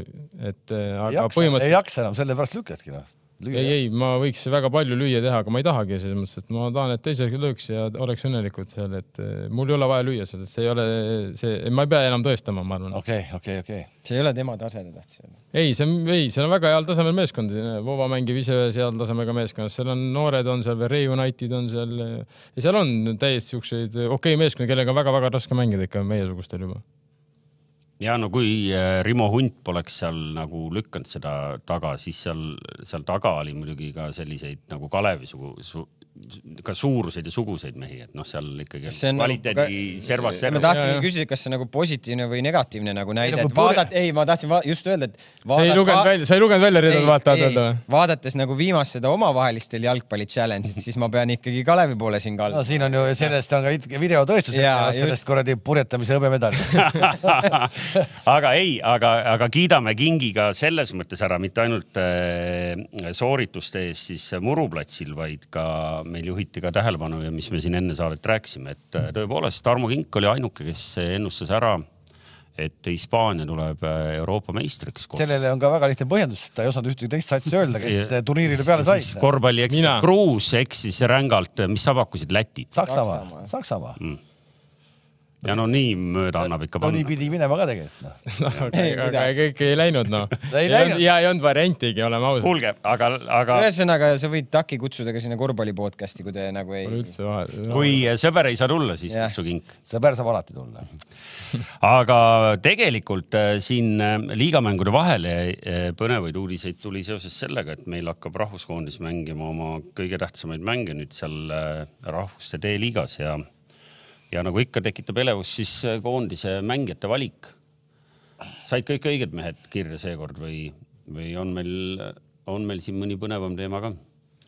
Ei jaksa enam, selle pärast lükatki noh. Ei, ei, ma võiks väga palju lüüa teha, aga ma ei tahagi selles mõttes, et ma tahan, et teised lööks ja oleks õnnelikud seal, et mul ei ole vaja lüüa seal, et see ei ole see, ma ei pea enam tõestama, ma arvan. Okei, okei, okei. See ei ole tema taseme tahtsi. Ei, see on, ei, see on väga heal tasemel meeskond. Vova mängib ise seal tasemega meeskonnas. Seal on noored on seal, Ray United on seal. Ja seal on täiesti siukseid okei meeskond, kellega on väga-väga raske mängida ikka meiesugustel juba. Ja no kui Rimo Hunt poleks seal nagu lükkanud seda taga, siis seal, seal taga oli muidugi ka selliseid nagu Kalevi sugu, su, ka suuruseid ja suguseid mehi, et noh, seal ikkagi kvaliteedi nagu, servas servas. Ma tahtsin küsida, kas see nagu positiivne või negatiivne nagu näide, et vaadat, ei, ma tahtsin va just öelda, et sa ei lugenud välja, sa ei lugenud välja ridad vaatavad öelda või? Vaadates nagu viimast seda omavahelistel jalgpalli challenge'it, siis ma pean ikkagi Kalevi poole siin kalda. No siin on ju, sellest on ka videotõestus, et sellest korradi purjetamise hõbemedal. Aga ei, aga, aga kiidame Kingiga selles mõttes ära, mitte ainult äh, soorituste ees siis Muruplatsil, vaid ka meil juhiti ka tähelepanu ja mis me siin enne saadet rääkisime, et tõepoolest Tarmo Kink oli ainuke, kes ennustas ära, et Hispaania tuleb Euroopa meistriks. Sellele on ka väga lihtne põhjendus, ta ei osanud ühtegi teist satsi öelda, kes turniirile peale sai. Korvpalli eksis, Kruus eksis rängalt, mis sa pakkusid Lätit? Saksamaa, Saksamaa. Mm. Ja no nii mööda annab ikka panna. No nii pidi minema ka tegelikult. No, aga kõik ei läinud, no. Ja ei olnud variantigi, oleme ausad. Kuulge, aga... aga... Ühesõnaga, sa võid Taki kutsuda ka sinna korvpalli podcasti, kui te nagu ei... Kui sõber ei saa tulla, siis kutsu Kink. Sõber saab alati tulla. Aga tegelikult siin liigamängude vahele põnevaid uudiseid tuli seoses sellega, et meil hakkab rahvuskoondis mängima oma kõige tähtsamaid mänge nüüd seal rahvuste D-liigas ja Ja nagu ikka tekitab elevus, siis koondise mängijate valik. Said kõik õiged mehed kirja seekord või, või on, meil, on meil siin mõni põnevam teema ka?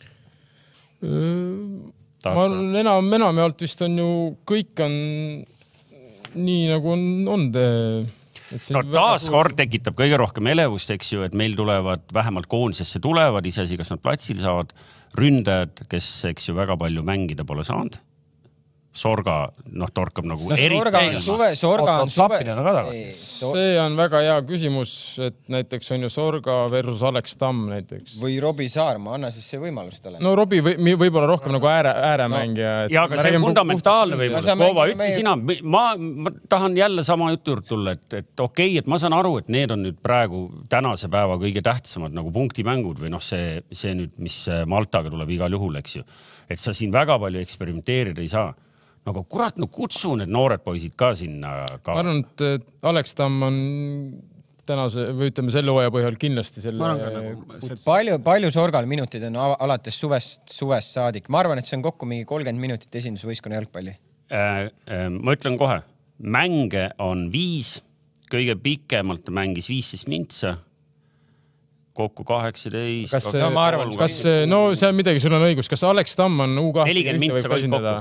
Ma enam, enam jaolt vist on ju, kõik on nii nagu on, on te... No taas kord tekitab kõige rohkem elevust, eks ju, et meil tulevad, vähemalt koondisesse tulevad, iseasi, kas nad platsil saavad, ründajad, kes, eks ju, väga palju mängida pole saanud. Sorga, noh, torkab nagu no, Sorga on suve, Sorga on suve. See on väga hea küsimus, et näiteks on ju Sorga versus Alex Tamm näiteks. Või Robi Saarma, anna siis see võimalus talle. No Robi või, võib-olla rohkem nagu ääre, ääremängija. No. Ja aga see on fundamentaalne võimalus. Koova, ütle sina, ma, ma tahan jälle sama jutu juurde tulla, et, et okei, et ma saan aru, et need on nüüd praegu tänase päeva kõige tähtsamad nagu punktimängud või noh, see, see nüüd, mis Maltaga tuleb igal juhul, eks ju. Et sa siin väga palju eksperimenteerida ei saa. Nagu kurat, no kutsu need noored poisid ka sinna ka. Ma arvan, et Alex Tamm on tänase, või ütleme selle hooaja põhjal kindlasti selle... Nagu, palju, palju Sorgal minutid on alates suvest, suvest saadik? Ma arvan, et see on kokku mingi kolmkümmend minutit esindusvõistkonna jalgpalli. Äh, äh, ma ütlen kohe, mänge on viis, kõige pikemalt ta mängis viisteist mintsa, kokku kaheksateist. Kas, no, ma arvan, kas, no see on midagi, sul on õigus. Kas Alex Tamm on U nelikümmend mintsa kõik kokku?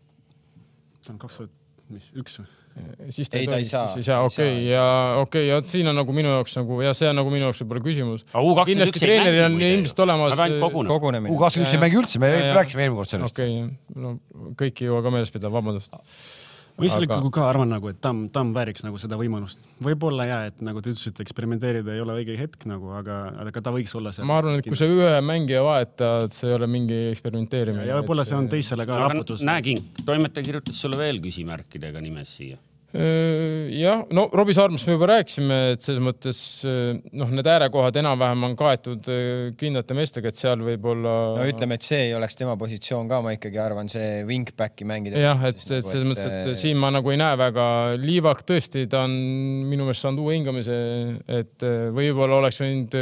See on kaks tuhat, mis, üks või? Siis ta ei, ta ei saa. Siis, ja okei, okay, ja okei, okay, ja siin on nagu minu jaoks nagu, ja see on nagu minu jaoks võib-olla küsimus. Kindlasti treeneril on ilmselt olemas U kakskümmend üks ei mängi üldse, me rääksime eelmine kord sellest. Okei, okay, no kõik ei jõua ka meeles pidada, vabandust. Ma isiklikult ka arvan, nagu, et Tamm, Tamm vääriks nagu seda võimalust. Võib-olla jah, et nagu te ütlesid, eksperimenteerida ei ole õige hetk, nagu, aga, aga ta võiks olla see. Ma arvan, et kui see ühe mängija vahetad, see ei ole mingi eksperimenteerimine. Ja võib-olla see on teisele ka raputus. Näe, King, toimetaja kirjutas sulle veel küsimärkidega nimes siia. Jah, no Robbie Saarmast me juba rääkisime, et selles mõttes noh, need äärekohad enam-vähem on kaetud kindlate meestega, et seal võib olla... No ütleme, et see ei oleks tema positsioon ka, ma ikkagi arvan, see wingbacki mängida. Jah, et selles mõttes, et siin ma nagu ei näe väga Liivak tõesti, ta on minu meelest saanud uue hingamise, et võib-olla oleks võinud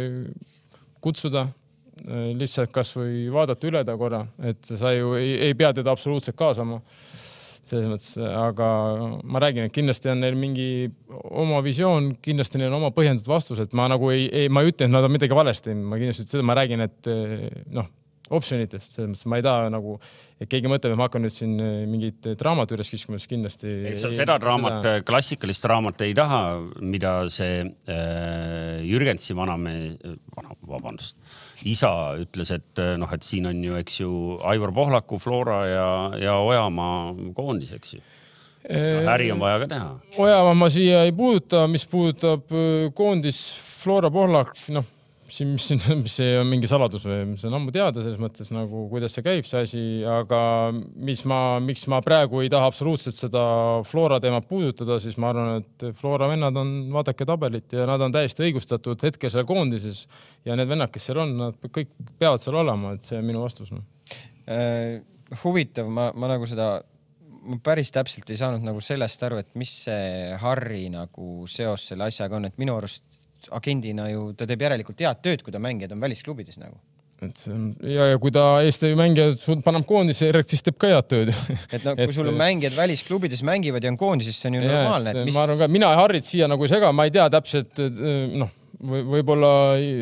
kutsuda lihtsalt kas või vaadata üle ta korra, et sa ju ei, ei pea teda absoluutselt kaasama. Selles mõttes, aga ma räägin, et kindlasti on neil mingi oma visioon, kindlasti neil on oma põhjendatud vastus, et ma nagu ei, ei, ma ei ütle, et nad on midagi valesti. Ma kindlasti seda, ma räägin, et noh, optsionitest, selles mõttes ma ei taha nagu, et keegi mõtleb, et ma hakkan nüüd siin mingit draamat üles kiskumas kindlasti. Ei, sa seda draamat, seda... klassikalist draamat ei taha, mida see äh, Jürgensi vaname, vana, vabandust, isa ütles, et noh, et siin on ju, eks ju, Aivar Pohlaku, Flora ja, ja Ojamaa koondis, eks ju. Äri on vaja ka teha. Ojamaa ma siia ei puuduta, mis puudutab koondis Flora Pohlak, noh, siin, mis, mis see on mingi saladus või see on ammu teada selles mõttes, nagu kuidas see käib see asi, aga mis ma, miks ma praegu ei taha absoluutselt seda Flora teemat puudutada, siis ma arvan, et Flora vennad on, vaadake tabelit ja nad on täiesti õigustatud hetkel seal koondises ja need vennad, kes seal on, nad kõik peavad seal olema, et see on minu vastus. No. Äh, huvitav, ma, ma nagu seda ma päris täpselt ei saanud nagu sellest aru, et mis see Harri nagu seos selle asjaga on, et minu arust agendina ju, ta teeb järelikult head tööd, kui ta mängijad on välisklubides nagu. Et ja, ja kui ta Eesti mängijad paneb koondisse, siis teeb ka head tööd. Et no, kui sul on mängijad välisklubides mängivad ja on koondises, see on ju ja, normaalne. Et mis... Ma arvan ka, mina Harrit siia nagu ei sega, ma ei tea täpselt, noh, võib-olla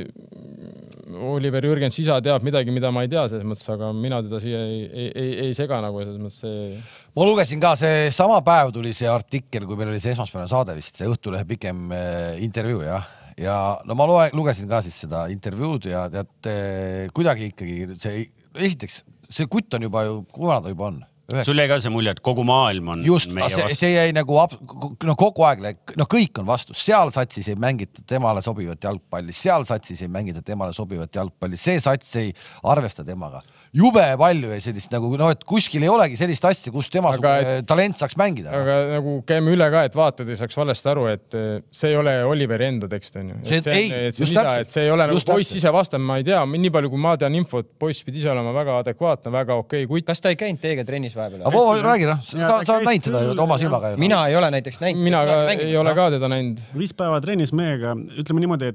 Oliver Jürgens isa teab midagi, mida ma ei tea selles mõttes, aga mina teda siia ei, ei, ei, ei sega nagu selles mõttes see... Ma lugesin ka, see sama päev tuli see artikkel, kui meil oli see esmaspäevane saade vist, see Õhtulehe pikem intervjuu, jah. Ja no ma lugesin ka siis seda intervjuud ja tead, kuidagi ikkagi see, esiteks, see kutt on juba ju, kuna ta juba on? Sul jäi ka see mulje, et kogu maailm on just, meie see, vastu. See jäi nagu no, kogu aeg, no kõik on vastus. Seal satsis ei mängita temale sobivat jalgpalli, seal satsis ei mängita temale sobivat jalgpalli, see sats ei arvesta temaga. Jube palju ja sellist nagu, no, et kuskil ei olegi sellist asja, kus tema aga, talent saaks mängida. Aga no. Nagu käime üle ka, et vaatad ei saaks valesti aru, et see ei ole Oliveri enda tekst. On ju. See, see, ei, et see, mida, et see ei ole nagu poiss ise vastan, ma ei tea, nii palju kui ma tean infot, poiss pidi ise olema väga adekvaatne, väga okei okay, kutt. Kas ta ei käinud teiega trennis vahepeal? Aga voo, räägi, no. Sa, sa oled näinud teda ju oma silmaga. Mina ei ole näiteks näinud. Mina ka, ei ole ka teda näinud. Viis päeva trennis meiega, ütleme niimoodi,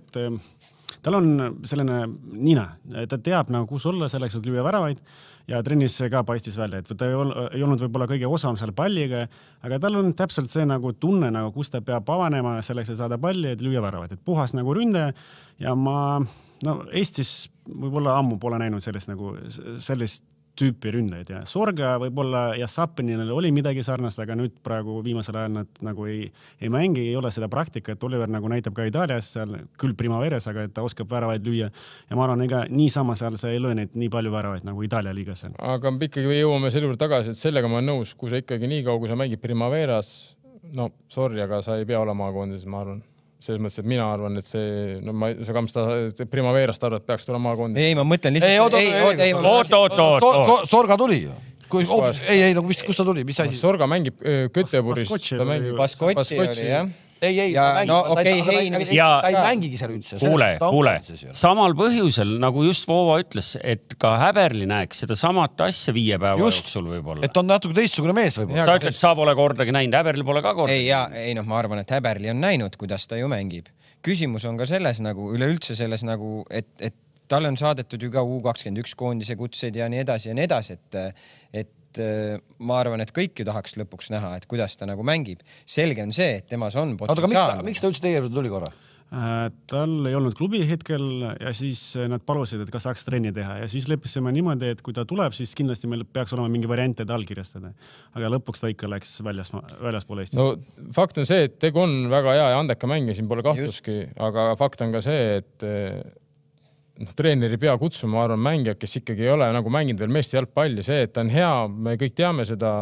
et tal on selline nina. Ta teab, nagu, kus olla selleks, et lüüa väravaid. Ja trennis ka paistis välja, et ta ei olnud võib-olla kõige osavam seal palliga, aga tal on täpselt see nagu tunne, nagu, kus ta peab avanema selleks, et saada palli, et lüüa väravaid. Et puhas nagu ründe ja ma, no Eestis võib-olla ammu pole näinud sellist, nagu, sellist tüüpi ründaid ja Sorga võib-olla ja Sapinil oli midagi sarnast, aga nüüd praegu viimasel ajal nad nagu ei, ei mängi, ei ole seda praktika, et Oliver nagu näitab ka Itaalias seal küll Primaveres, aga et ta oskab väravaid lüüa ja ma arvan, ega niisama seal see ei löö neid nii palju väravaid nagu Itaalia liigas. Aga ikkagi jõuame selle juurde tagasi, et sellega ma olen nõus, kui sa ikkagi nii kaua, kui sa mängid Primaveras, no sorry, aga sa ei pea olema koondis, ma arvan. Selles mõttes, et mina arvan, et see, no ma, sa kamst ta Primaverast arvad, peaks tulema maakondi. Ei, ma mõtlen lihtsalt... Ei, oot, ei, oot, ei, oot, oot, oot, oot. Sorga tuli ju. Kui, oot, ei, ei, no kus, kus ta tuli? Mis asi? Sorga mängib Göteborgis. Ta mängib Baskotši oli, jah. Ei, ei, ja, ta, no, ta, okay, ta, hei, ta, ta, ja, ta ei mängigi seal üldse. Kuule, kuule. Samal põhjusel, nagu just Voova ütles, et ka Häberli näeks seda samat asja viie päeva just, jooksul võib-olla. Et on natuke teistsugune mees võib-olla. Sa ütled, sa pole kordagi näinud, Häberli pole ka kordagi. Ei, ja, ei, noh, ma arvan, et Häberli on näinud, kuidas ta ju mängib. Küsimus on ka selles nagu, üleüldse selles nagu, et, et talle on saadetud ju ka U kakskümmend üks koondise kutseid ja nii edasi ja nii edasi, et, et et ma arvan, et kõik ju tahaks lõpuks näha, et kuidas ta nagu mängib. Selge on see, et temas on potentsiaal. Aga miks ta üldse teie juurde tuli korra? Tal ei olnud klubi hetkel ja siis nad palusid, et kas saaks trenni teha ja siis leppisime niimoodi, et kui ta tuleb, siis kindlasti meil peaks olema mingi variant, et allkirjastada. Aga lõpuks ta ikka läks väljas, väljaspool Eestis. No fakt on see, et tegu on väga hea ja andeka mängija, siin pole kahtluski, aga fakt on ka see, et no, treeneri pea kutsuma, ma arvan, mängija, kes ikkagi ei ole nagu mänginud veel meeste jalgpalli, see, et ta on hea, me kõik teame seda,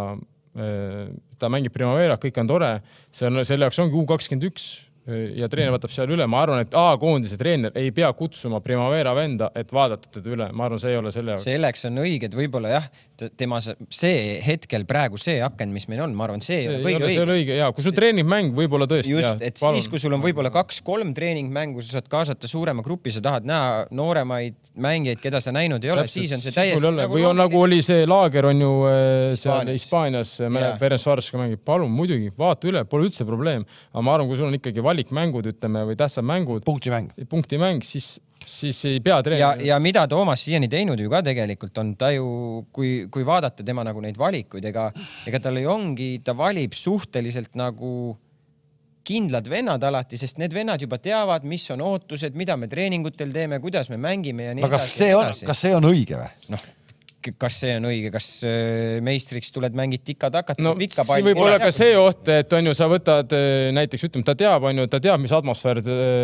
ta mängib Primavera, kõik on tore, selle jaoks ongi U kakskümmend üks ja treener võtab seal üle. Ma arvan, et A-koondise treener ei pea kutsuma Primavera venda, et vaadata teda üle. Ma arvan, see ei ole selle jaoks. Selleks on õige, et võib-olla jah, tema see hetkel praegu see aken, mis meil on, ma arvan, see, see ei ole õige. õige. Ja, kui sul treeningmäng võib-olla tõesti. Just, ja, et palun. Siis, kui sul on võib-olla kaks-kolm treeningmängu, sa saad kaasata suurema grupi, sa tahad näha nooremaid mängijaid, keda sa näinud ei ole, Täpselt, siis on see täiesti nagu või on nagu oli see laager on ju seal Hispaanias, Ferenc Vareska mängib, palun muidugi, vaata üle, pole üldse probleem. Aga ma arvan, kui sul on ikkagi valikmängud, ütleme, või tähtsad mängud, punktimäng, punktimäng, siis siis ei pea treener. Ja, ja mida Toomas siiani teinud ju ka tegelikult on, ta ju, kui, kui vaadata tema nagu neid valikuid, ega, ega tal ei ongi, ta valib suhteliselt nagu kindlad vennad alati, sest need vennad juba teavad, mis on ootused, mida me treeningutel teeme, kuidas me mängime ja nii edasi. Kas see on, kas see on õige või? Noh, kas see on õige, kas meistriks tuled mängid tikka-takat? No, siin võib olla ka see oht, et on ju, sa võtad näiteks, ütleme, ta teab, on ju, ta teab, mis atmosfäär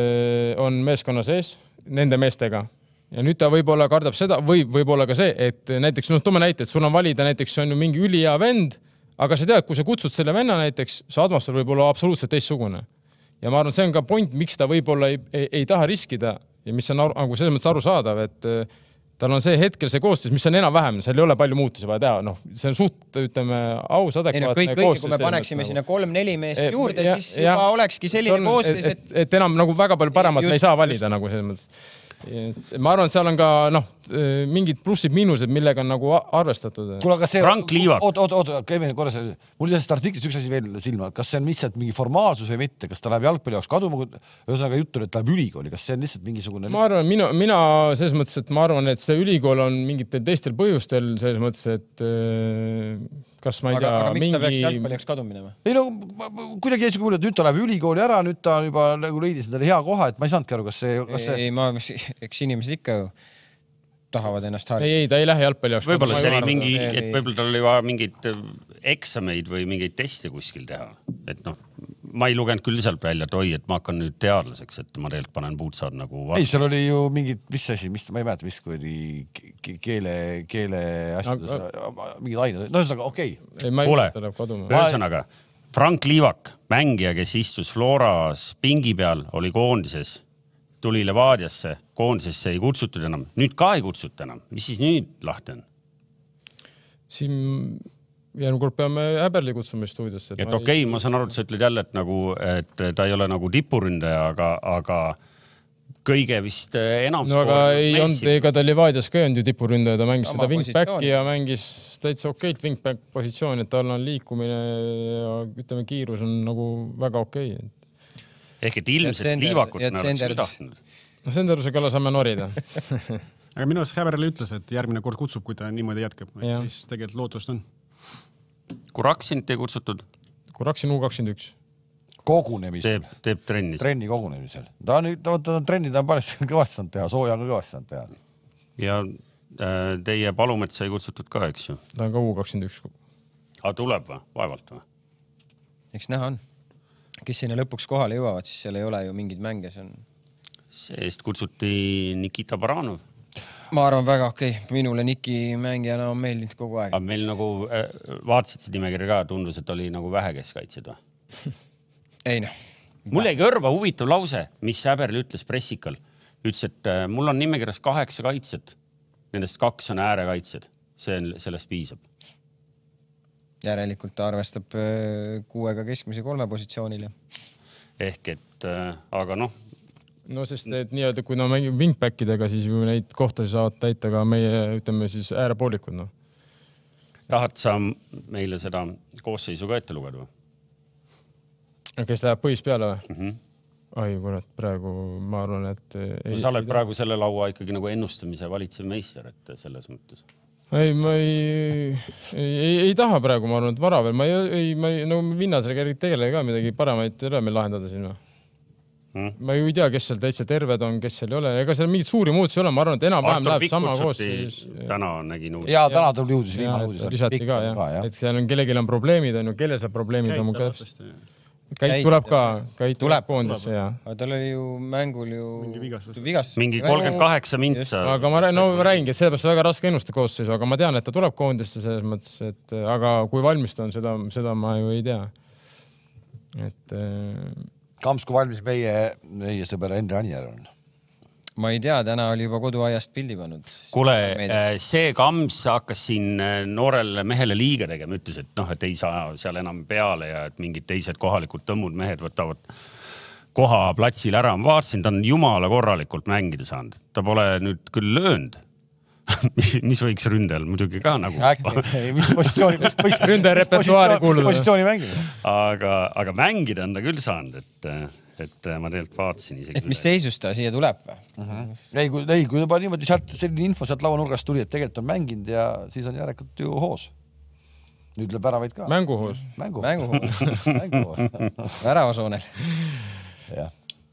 on meeskonna sees nende meestega. Ja nüüd ta võib-olla kardab seda, või võib-olla ka see, et näiteks, no toome näite, et sul on valida näiteks on ju mingi ülihea vend, aga sa tead, kui sa kutsud selle venna näiteks, see atmosfäär võib olla absoluutselt teistsugune. Ja ma arvan, see on ka point, miks ta võib-olla ei, ei, ei taha riskida ja mis on nagu selles mõttes aru saadav, et tal on see hetkel see koostis, mis on enam-vähem, seal ei ole palju muutusi vaja teha. Noh, see on suht, ütleme, aus, adekvaatne kõik, koostis. Kui me paneksime sinna kolm-neli meest juurde, ja, siis juba ja, olekski selline on, koostis, et, et... Et enam nagu väga palju paremat just, me ei saa valida just. Nagu selles mõttes. Ma arvan, et seal on ka noh, mingid plussid, miinused, millega on nagu arvestatud. Kuule, aga see... Frank Liivak. Oot, oot, oot, käime korras. Mul sellest artiklist üks asi veel silma. Kas see on lihtsalt mingi formaalsus või mitte? Kas ta läheb jalgpalli jaoks kaduma? Ühesõnaga juttu, et läheb ülikooli. Kas see on lihtsalt mingisugune... Ma arvan, mina, mina selles mõttes, et ma arvan, et see ülikool on mingitel teistel põhjustel selles mõttes, et kas ma ei tea... Aga, aga miks mingi... ta peaks jalgpalli jaoks kaduma minema? Ei no, kuidagi jäi kuule, et nüüd ta läheb ülikooli ära, nüüd ta juba nagu leidis endale hea koha, et ma ei saanudki aru, kas see... Kas see... Ei, ma, eks inimesed ikka ju tahavad ennast harjuda. Ei, ei, ta ei lähe jalgpalli jaoks. Võib-olla see oli mingi, et võib-olla tal oli vaja mingeid eksameid või mingeid teste kuskil teha. Et noh, ma ei lugenud küll sealt välja, et oi, et ma hakkan nüüd teadlaseks, et ma tegelikult panen puutsaad nagu... Vastu. Ei, seal oli ju mingid, mis asi, mis, ma ei mäleta, mis kui keele, keele asjades, mingid ained. No ühesõnaga, okei. Okay. Ei, ma ei Pole. Ta läheb kaduma. Ühesõnaga, Frank Liivak, mängija, kes istus Floras pingi peal, oli koondises, tuli Levadiasse, koondisesse ei kutsutud enam. Nüüd ka ei kutsuta enam. Mis siis nüüd lahti on? Siin järgmine kord peame Häberli kutsuma stuudiosse. Et, et okei, okay, ma saan aru, et sa ütled jälle, et, nagu, et ta ei ole nagu tipuründaja, aga, aga kõige vist enam no, aga ei olnud, ega ta Levadias ka ei olnud ju tipuründaja, ta mängis Sama seda wingbacki ja mängis täitsa okeilt wingback positsiooni, et tal on liikumine ja ütleme, kiirus on nagu väga okei. Ehk et ilmselt Liivakut me oleks tahtnud. No Senderuse kalla saame norida. Aga minu arust Häberli ütles, et järgmine kord kutsub, kui ta niimoodi jätkab. Ja. Siis tegelikult lootust on. Kuraksinit ei kutsutud? Kuraksin U kakskümmend üks. Kogunemisel. Teeb, teeb trenni. Trenni kogunemisel. Ta on, ta, ta on trenni, ta on palju kõvasti saanud teha, sooja on ka kõvasti saanud teha. Ja äh, teie Palumet sai kutsutud ka, eks ju? Ta on ka U kakskümmend üks. Aga tuleb või? Vaevalt või? Eks näha on. Kes sinna lõpuks kohale jõuavad, siis seal ei ole ju mingid mänge. See on... Seest kutsuti Nikita Baranov. Ma arvan väga okei. Okay. Minule Niki mängijana on meeldinud kogu aeg. Aga meil nagu äh, vaatasid see nimekiri ka, tundus, et oli nagu vähe keskaitsed või? Ei noh. Mul jäi kõrva huvitav lause, mis Häberli ütles pressikal. Ütles, et äh, mul on nimekirjas kaheksa kaitset. Nendest kaks on äärekaitsed. See on, sellest piisab. Järelikult ta arvestab kuuega keskmise kolme positsioonile. Ehk et, äh, aga noh. No sest et nii-öelda, kui no mängib wingbackidega, siis ju neid kohtasid saavad täita ka meie, ütleme siis äärepoolikud. No. Tahad sa meile seda koosseisu ka ette lugeda või? Kes läheb põhis peale või? Mm -hmm. Ai, kurat, praegu ma arvan, et... No, ei, sa oled ei, praegu selle laua ikkagi nagu ennustamise valitsev meister, et selles mõttes. ei, ma ei, ei, ei, ei taha praegu, ma arvan, et vara veel. Ma ei, ei, ma ei, no Vinnasele tegele ka midagi paremaid ei ole meil lahendada siin. Hmm? Ma ju ei tea, kes seal täitsa terved on, kes seal ei ole. Ega seal mingit suuri muutusi ei ole. Ma arvan, et enam-vähem läheb sama koos. Siis... Täna nägin uudis. Jaa, täna tuli uudis, viimane uudis. Lisati ka, jah. Ja. Et seal on kellelgi on probleemid, on ju, kellel seal probleemid on. Käit, Käit tuleb ka, Käit tuleb koondisse, jah. Aga tal oli ju mängul ju mingi vigastus. vigastus. Mingi kolmkümmend kaheksa mintsa. Aga ma, no, ma räägingi, et sellepärast väga raske ennuste koosseisu, aga ma tean, et ta tuleb koondisse selles mõttes, et aga kui valmis ta on, seda, seda ma ju ei tea. Et... Kams, kui valmis meie, meie sõber Henri Anier on? Ma ei tea, täna oli juba koduajast pildi pannud. Kule, see Kams hakkas siin noorele mehele liiga tegema, ütles, et noh, et ei saa seal enam peale ja et mingid teised kohalikud tõmmud mehed võtavad koha platsil ära. Ma vaatasin, ta on jumala korralikult mängida saanud. Ta pole nüüd küll löönud. mis, mis võiks ründel muidugi ka nagu... Äkki, mis positsiooni, mis positsiooni, ründel repertuaari kuuluda. Positsiooni mängida. Aga, aga mängida on ta küll saanud, et, et ma tegelikult vaatasin isegi. Et mis seisust ta siia tuleb või? Uh-huh. Ei, kui, ei, kui juba niimoodi sealt selline info sealt lauanurgast tuli, et tegelikult on mänginud ja siis on järelikult ju hoos. Nüüd lööb väravaid ka. Mänguhoos. Mängu. Mänguhoos. Mänguhoos. Väravasoonel. Jah.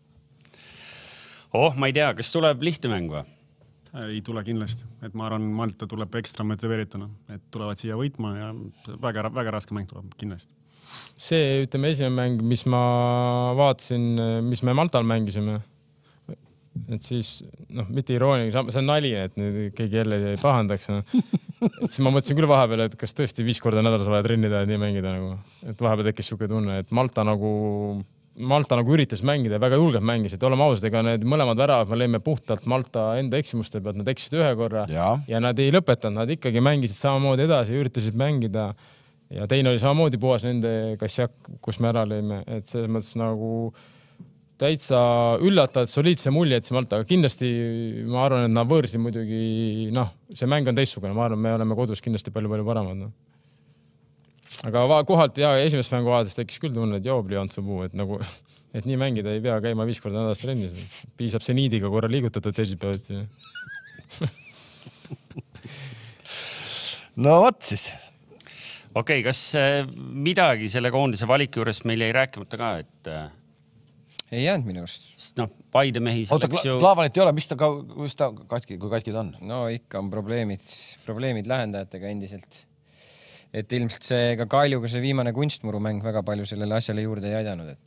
Oh, ma ei tea, kas tuleb lihtne mäng või? Ei tule kindlasti, et ma arvan, Malta tuleb ekstra motiveerituna, et tulevad siia võitma ja väga, väga raske mäng tuleb kindlasti. See, ütleme, esimene mäng, mis ma vaatasin, mis me Maltal mängisime, et siis, noh, mitte irooniga, see on nali, et nüüd keegi jälle ei pahandaks. Et siis ma mõtlesin küll vahepeal, et kas tõesti viis korda nädalas vaja trennida ja nii mängida nagu. Et vahepeal tekkis siuke tunne, et Malta nagu... Malta nagu üritas mängida ja väga julgelt mängisid. Oleme ausad, ega need mõlemad väravad me lõime puhtalt Malta enda eksimuste pealt. Nad eksisid ühe korra ja. ja nad ei lõpetanud. Nad ikkagi mängisid samamoodi edasi ja üritasid mängida. Ja teine oli samamoodi puhas nende Kassiak, kus me ära lõime. Et selles mõttes nagu täitsa üllatavad soliidse mulje, et see Malta. Aga kindlasti ma arvan, et nad võõrsi muidugi, noh, see mäng on teistsugune. Ma arvan, me oleme kodus kindlasti palju-palju paremad. No. Aga kohalt ja esimest mängu vaadast tekkis küll tunne, et joobli Antsupuu, et nagu, et nii mängida ei pea käima viis korda nädalas trennis. Piisab seniidiga korra liigutatud teisipäevad. No võt siis. Okei, okay, kas midagi selle koondise valiku juures meil jäi rääkimata ka, et... Ei jäänud minu arust. No, Paidemehi Oota, ju... Klaavanit ei ole, mis ta, kus ta katki, kui katkid on? No ikka on probleemid, probleemid lähendajatega endiselt. Et ilmselt see ka Kaljuga see viimane kunstmurumäng väga palju sellele asjale juurde ei aidanud, et...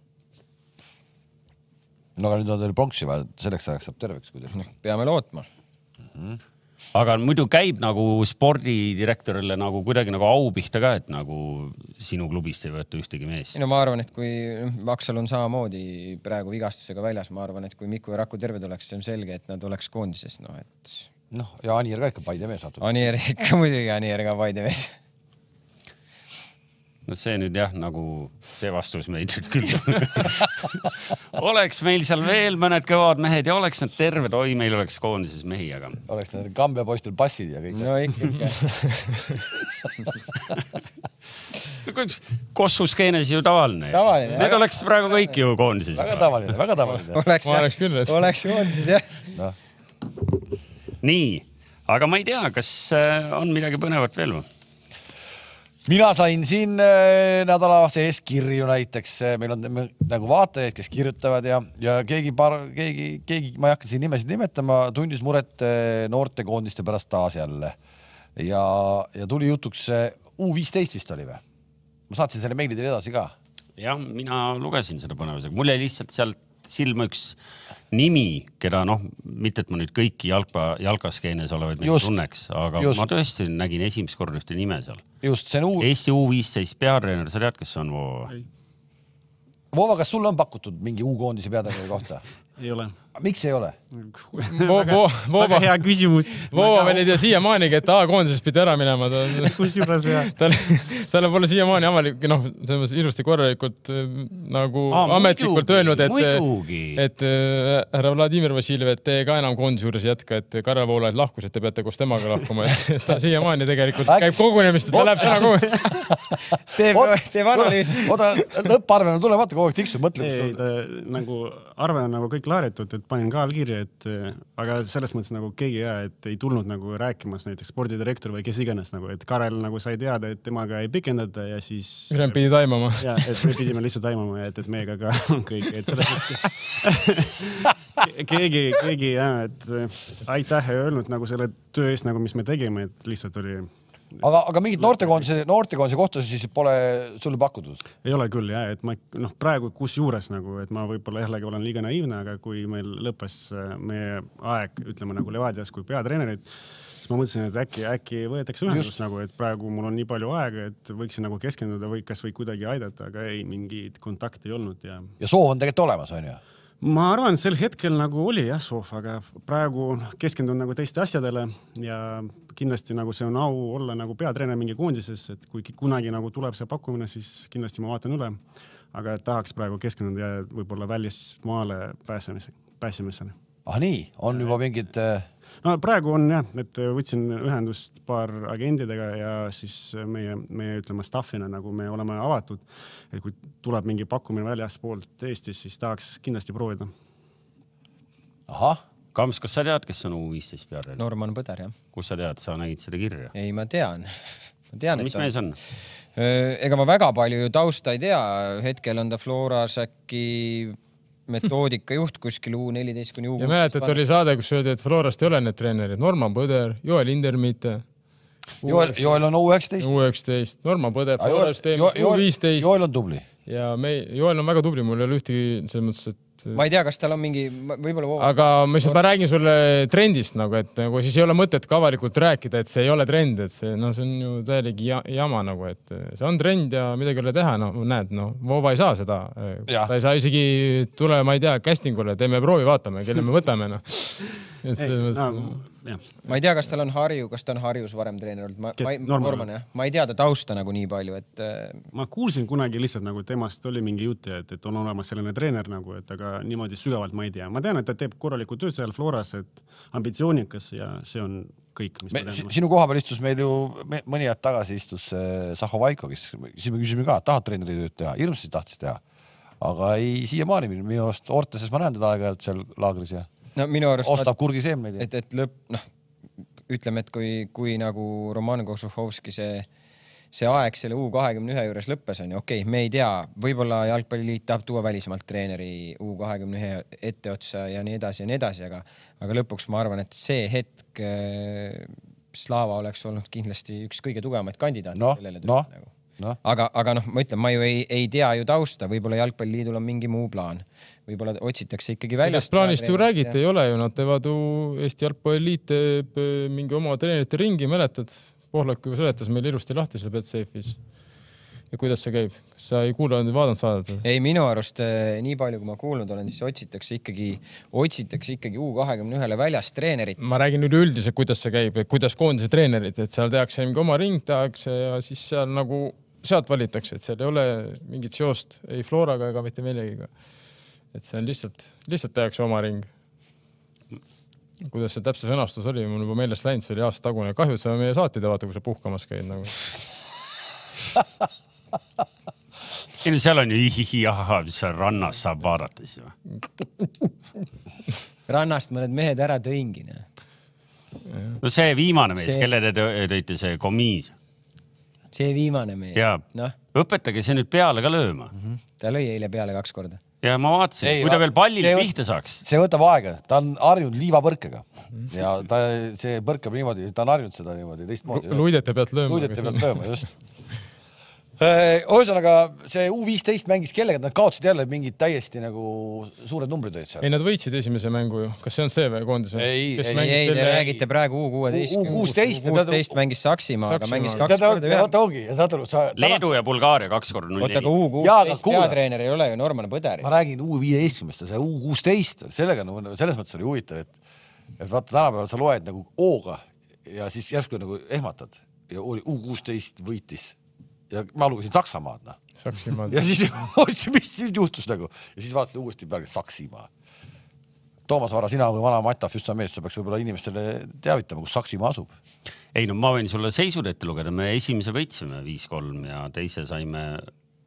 No aga nüüd on teil pronksi vaja, selleks ajaks saab terveks kuidas. Peame lootma. Mm-hmm. Aga muidu käib nagu spordidirektorile nagu kuidagi nagu au pihta ka, et nagu sinu klubist ei võeta ühtegi mees. No ma arvan, et kui Maksal on samamoodi praegu vigastusega väljas, ma arvan, et kui Miku ja Raku terved oleks, see on selge, et nad oleks koondises. No, et... noh, ja Anier ka ikka Paidemees. Anier ikka muidugi, Anier ka Paidemees. No see nüüd jah, nagu see vastus meid nüüd küll. Oleks meil seal veel mõned kõvad mehed ja oleks nad terved, oi, meil oleks koondises mehi, aga... Oleks nad Kambja poistel passid ja kõik. No ikka, ikka. Kossuskeenes ju tavaline. Tavaline. Need oleks praegu kõik ju koondises. Väga tavaline, väga tavaline. Oleks, oleks, küll, et... oleks koondises, jah. No. Nii, aga ma ei tea, kas on midagi põnevat veel või? Mina sain siin nädala sees kirju näiteks, meil on nagu vaatajaid, kes kirjutavad ja, ja keegi, paar, keegi, keegi, ma ei hakka siin nimesid nimetama, tundis muret noorte koondiste pärast taas jälle. Ja, ja tuli jutuks U viisteist vist oli või? Ma saatsin selle meili teile edasi ka. Jah, mina lugesin seda põnevusega. Mul jäi lihtsalt sealt silma üks nimi, keda noh, mitte et ma nüüd kõiki jalka, jalkaskeenes olevaid just, tunneks, aga just. Ma tõesti nägin esimest korda ühte nime seal. Just, see on U... Eesti U viisteist peatreener, sa tead, kas on Voova? Voova, kas sulle on pakutud mingi U-koondise peatreeneri kohta? Ei ole. Miks ei ole? Väga hea küsimus. Voova veel ei tea siiamaanigi, et A-koondisest pidi ära minema. Kusjuures jah. Talle pole siiamaani avalik, noh, selles ilusti korralikult nagu Aa, ametlikult muidugi, öelnud, et, et härra Vladimir Vassiljev, et te ka enam koondise juures jätka, et Karel Voolaid lahkus, et te peate koos temaga lahkuma. Et ta siiamaani tegelikult käib kogunemist, et ta läheb täna kogu. Teeb analüüs. Oda, lõpparve on tule, vaata kogu aeg tiksub, mõtleb. Nagu arve on nagu kõik deklaaritud, et panin ka allkirja, et aga selles mõttes nagu keegi ja, et ei tulnud nagu rääkimas näiteks spordidirektor või kes iganes nagu, et Karel nagu sai teada, et temaga ei pikendata ja siis... Ülem pidi taimama. Ja, et me pidime lihtsalt taimama ja et, et meiega ka on kõik, et selles mõttes keegi, keegi ja, et aitäh ei öelnud nagu selle töö eest, nagu mis me tegime, et lihtsalt oli... aga, aga mingit noortekoondise, noortekoondise kohta siis pole sulle pakutud? Ei ole küll, jah, et ma noh, praegu kus juures nagu, et ma võib-olla jällegi olen liiga naiivne, aga kui meil lõppes meie aeg, ütleme nagu Levadias kui peatreenerid, siis ma mõtlesin, et äkki, äkki võetakse ühendust nagu, et praegu mul on nii palju aega, et võiksin nagu keskenduda või kas või kuidagi aidata, aga ei, mingit kontakti ei olnud. Ja, ja soov on tegelikult olemas, on ju? Ma arvan, sel hetkel nagu oli jah soov, aga praegu keskendun nagu teiste asjadele ja kindlasti nagu see on au olla nagu peatreener mingi koondises, et kui kunagi nagu tuleb see pakkumine, siis kindlasti ma vaatan üle, aga tahaks praegu keskenduda ja võib-olla välismaale pääsemisele. Ah nii, on juba mingid... No praegu on jah, et võtsin ühendust paar agendidega ja siis meie, meie ütleme staffina nagu me oleme avatud, et kui tuleb mingi pakkumine väljas poolt Eestis, siis tahaks kindlasti proovida. Ahah, Kams, kas sa tead, kes on U viisteist peale? Norman Põder, jah. Kus sa tead, sa nägid seda kirja? Ei, ma tean. Ma tean, mis mees on? Ega ma väga palju ju tausta ei tea. Hetkel on ta Floras äkki... metoodika juht kuskil U neliteist kuni U kuusteist. Ja mäletad, oli saade, kus öeldi, et Florast ei ole need treenerid. Norman Põder, Joel Indermitte. Joel, Joel on U üheksateist. U üheksateist. Norman Põder, Florast teemas U viisteist. Joel on tubli. Ja me, Joel on väga tubli, mul ei ole ühtegi selles mõttes, et... Ma ei tea, kas tal on mingi... Võibolla... Aga ma, ma räägin sulle trendist, nagu, et nagu, siis ei ole mõtet ka avalikult rääkida, et see ei ole trend, et see, no, see on ju täielik jama, nagu, et see on trend ja midagi ei ole teha. No, näed, no, Vova ei saa seda. Ja. Ta ei saa isegi tule, ma ei tea, castingule, teeme proovi, vaatame, kelle me võtame. No. Et see, ei, no, ja. Ma ei tea, kas tal on Harju, kas ta on Harjus varem treener olnud. Ma, ma, Norman, jah. Ma ei tea ta tausta nagu nii palju, et... Ma kuulsin kunagi lihtsalt nagu temast oli mingi jutt, et, et on olemas selline treener nagu, et aga niimoodi sügavalt ma ei tea. Ma tean, et ta teeb korralikku tööd seal Floras, et ambitsioonikas ja see on kõik, mis me, sinu koha peal istus meil ju mõni aeg tagasi istus Saho Vaiko, kes küsime, küsime ka, tahad treeneri tööd teha, hirmsasti tahtis teha, aga ei siia maani minu arust Orteses ma näen teda aeg-ajalt seal laagris ja no, minu arust ostab kurgi seemneid. Et, et lõpp, noh, ütleme, et kui, kui nagu Roman Košuhovski see, see aeg selle U kahekümne ühe juures lõppes on ju, okei, okay, me ei tea, võib-olla jalgpalliliit tahab tuua välismalt treeneri U kahekümne ühe etteotsa ja nii edasi ja nii edasi, aga, aga lõpuks ma arvan, et see hetk äh, Slava oleks olnud kindlasti üks kõige tugevamaid kandidaate no, sellele no, tööle. Nagu. No. Aga, aga noh, ma ütlen, ma ju ei, ei tea ju tausta, võib-olla jalgpalliliidul on mingi muu plaan. Võib-olla otsitakse ikkagi väljast. Sellest plaanist ju räägite, ei ole ju, nad teevad ju Eesti jalgpalliliit teeb mingi oma treenerite ringi, mäletad? Pohlak ju seletas meil ilusti lahti seal Betsafe'is. Ja kuidas see käib? Kas sa ei kuule, on vaadanud saadet? Ei, minu arust nii palju, kui ma kuulnud olen, siis otsitakse ikkagi, otsitakse ikkagi U kahekümne ühele väljast treenerit. Ma räägin üleüldiselt, kuidas see käib, kuidas koondise treenerid, et seal tehakse mingi oma ring tehakse ja siis seal nagu sealt valitakse, et seal ei ole mingit seost ei Floraga ega mitte millegiga. Et see on lihtsalt, lihtsalt tehakse oma ring. Kuidas see täpse sõnastus oli, mul juba meelest läinud, see oli aasta tagune. Kahju, et sa meie saatid ja vaata, kui sa puhkamas käid. Nagu. seal on ju ihihi, ahaha, mis seal rannas saab vaadata siis või? Rannast mõned mehed ära tõingi. No see viimane mees, see... kelle te tõite see komiis? See viimane mees. No. Õpetage see nüüd peale ka lööma. Mm -hmm. Ta lõi eile peale kaks korda. Ja ma vaatasin, ei, kui ta veel pallil see, pihta saaks. See võtab aega. Ta on harjunud liivapõrkega. Ja ta, see põrkab niimoodi, ta on harjunud seda niimoodi teistmoodi. Luidete pealt lööma. Luidete pealt lööma, just. Ühesõnaga, see U viisteist mängis kellega, nad kaotsid jälle mingid täiesti nagu suured numbrid olid seal. Ei, nad võitsid esimese mängu ju. Kas see on see või koondis? Ei, ei, ei, te räägite praegu U kuusteist. U kuusteist mängis Saksimaa, aga mängis kaks korda ühe. Leedu ja Bulgaaria kaks korda null neli. Oota, aga U kuusteist peatreener ei ole ju Norman Põderi. Ma räägin U viieteistkümnest, see U kuusteist, sellega selles mõttes oli huvitav, et, et vaata tänapäeval sa loed nagu O-ga ja siis järsku nagu ehmatad ja oli U kuusteist võitis. Ja ma lugesin Saksamaad. No. Saksimaad. Ja siis, mis siin juhtus nagu? Ja siis vaatasin uuesti peale Saksimaa. Toomas Vara, sina kui vana Mata Füssa mees, sa peaks võib-olla inimestele teavitama, kus Saksimaa asub. Ei, no ma võin sulle seisud ette lugeda. Me esimese võitsime viis kolm ja teise saime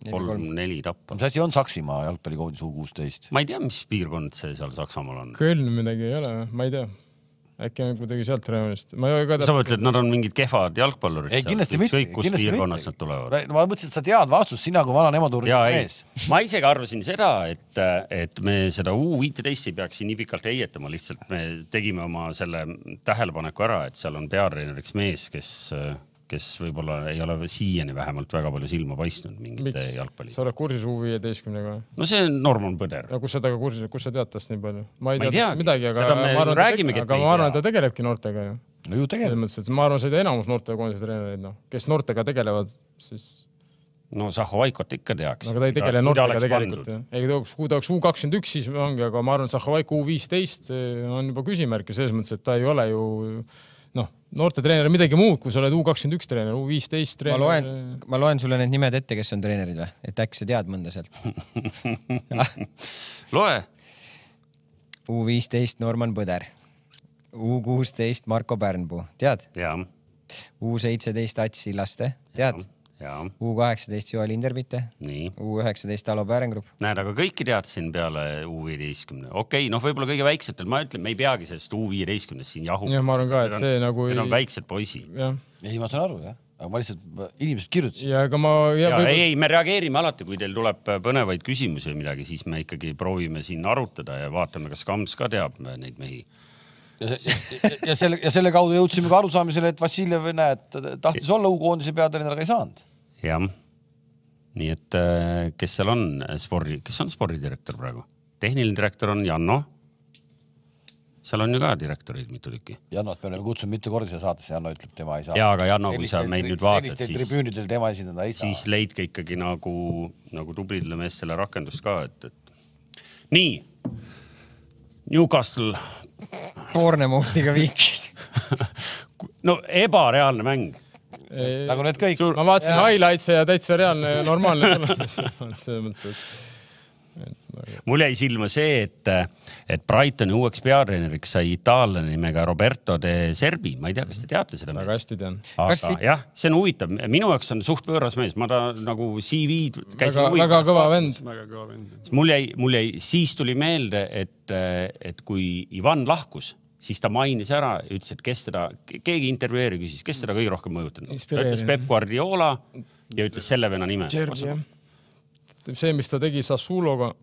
kolm-neli tappa. Mis asi on Saksimaa jalgpallikoondis U kuusteist? Ma ei tea, mis piirkond see seal Saksamaal on. Köln midagi ei ole, ma ei tea. Äkki on kuidagi sealt rajonist. Ma ei sa mõtled, et nad on mingid kehvad jalgpallurid. Ei, kindlasti mitte. Kõik, kus piirkonnas nad tulevad. Ma mõtlesin, et sa tead vastust sina kui vana nemotuuri mees. Ma isegi arvasin seda, et, et me seda U viiteist ei peaks siin nii pikalt heietama. Lihtsalt me tegime oma selle tähelepaneku ära, et seal on peatreeneriks mees, kes... kes võib-olla ei ole siiani vähemalt väga palju silma paistnud mingite jalgpalli. Sa oled kursis U viieteistkümnega? No see on Norman Põder. Ja kus sa taga kursis, kus sa teatast nii palju? Ma ei, ma ei tea midagi, aga ma arvan, räägimegi, aga ma arvan, et ta tegelebki noortega ju. No ju tegeleb. Ma arvan, see enamus noorte koondise treenereid, no. Kes noortega tegelevad, siis... No Zahovaikot ikka teaks. No aga ta ei tegele noortega tegelikult. Ei, kui ta oleks U kakskümmend üks, siis ongi, aga ma arvan, et Zahovaiko U viisteist on juba küsimärk ja selles mõttes, et ta ei ole ju... noh, noorte treener on midagi muud, kui sa oled U kakskümmend üks treener, U viisteist treener. Ma loen, ma loen sulle need nimed ette, kes on treenerid või? Et äkki sa tead mõnda sealt? Loe. U viisteist Norman Põder. U kuusteist Marko Pärnpuu. Tead? Jaa. U seitseteist Ats Sillaste. Tead? Jaa. U kaheksateist Joel Inderbitte. Nii. U üheksateist Alo Päärengrupp. Näed, aga kõiki teadsin peale U viieteistkümne. Okei, noh, võib-olla kõige väiksetel. Ma ütlen, me ei peagi sellest U viieteistkümnest siin jahu. Ja ma arvan ka, et see nagu... Need on väiksed poisi. Ei, ma saan aru, jah. Aga ma lihtsalt inimesed kirjutasin. Ja, aga ma... Ja, ja, ei, ei, me reageerime alati, kui teil tuleb põnevaid küsimusi või midagi, siis me ikkagi proovime siin arutada ja vaatame, kas Kams ka teab neid mehi. Ja, ja, ja, selle, ja selle kaudu jõudsime ka arusaamisele, et Vassiljev näed, tahtis olla U-koondise peatreener, aga ei saanud. Jah. Nii et kes seal on spordi, kes on spordidirektor praegu? Tehniline direktor on Janno. Seal on ju ka direktorid mitu tükki. Jannot me oleme kutsunud mitu korda siia saatesse, Janno ütleb, tema ei saa. Jaa, aga Janno, kui sa meid nüüd vaatad, siis... tribüünidel tema esindada ei saa. Siis leidke ikkagi nagu, nagu tublidele meestele rakendust ka, et, et... Nii. Newcastle. Bournemouth'iga viik. No ebareaalne mäng. Ei, nagu need kõik. Ma vaatasin highlights ja täitsa reaalne, normaalne tulemus. Mul jäi silma see, et, et Brightoni uueks peatreeneriks sai itaallane nimega Roberto de Serbi. Ma ei tea, kas te teate seda meest? Väga hästi tean. Aga jah, see on huvitav. Minu jaoks on suht võõras mees. Ma ta nagu C V-d käisin väga, väga kõva vend. Väga kõva vend. Mul jäi, mul jäi, siis tuli meelde, et, et kui Ivan lahkus, siis ta mainis ära ja ütles, et kes teda, keegi intervjueeri küsis, kes teda kõige rohkem mõjutanud. Ta ütles Pep Guardiola ja ütles selle venna nime. Gergi, jah. See, mis ta tegi Sassuologa,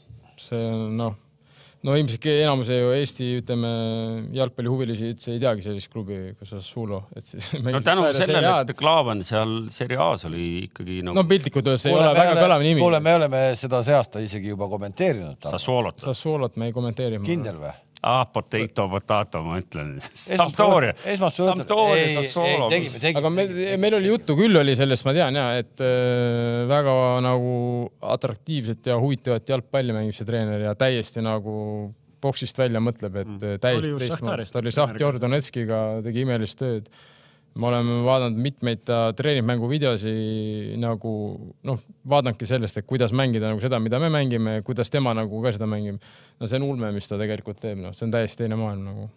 see on, noh, no ilmselt enamuse ju Eesti, ütleme, jalgpallihuvilisi üldse ei teagi sellist klubi, kus Sassuolo. No tänu sellele, et Klaavan seal Serie A's oli ikkagi... No piltlikud öeldes ei ole väga kõlav nimi. Kuule, me oleme seda see aasta isegi juba kommenteerinud. Sassuolot. Sassuolot me ei kommenteeri. Kindel või? Ah, potato, potato, ma ütlen. Sampdoria. Sampdoria, Sassuolo. Aga meil, meil oli juttu, küll oli sellest, ma tean, ja, et äh, väga nagu atraktiivset ja huvitavat jalgpalli mängib see treener ja täiesti nagu boksist välja mõtleb, et mm. täiesti teist. Ta oli Šahhtjor Donetskiga, tegi imelist tööd. Ma oleme vaadanud mitmeid treeningmängu videosi nagu, noh, vaadanudki sellest, et kuidas mängida nagu seda, mida me mängime, kuidas tema nagu ka seda mängib. No see on ulme, mis ta tegelikult teeb, no see on täiesti teine maailm nagu.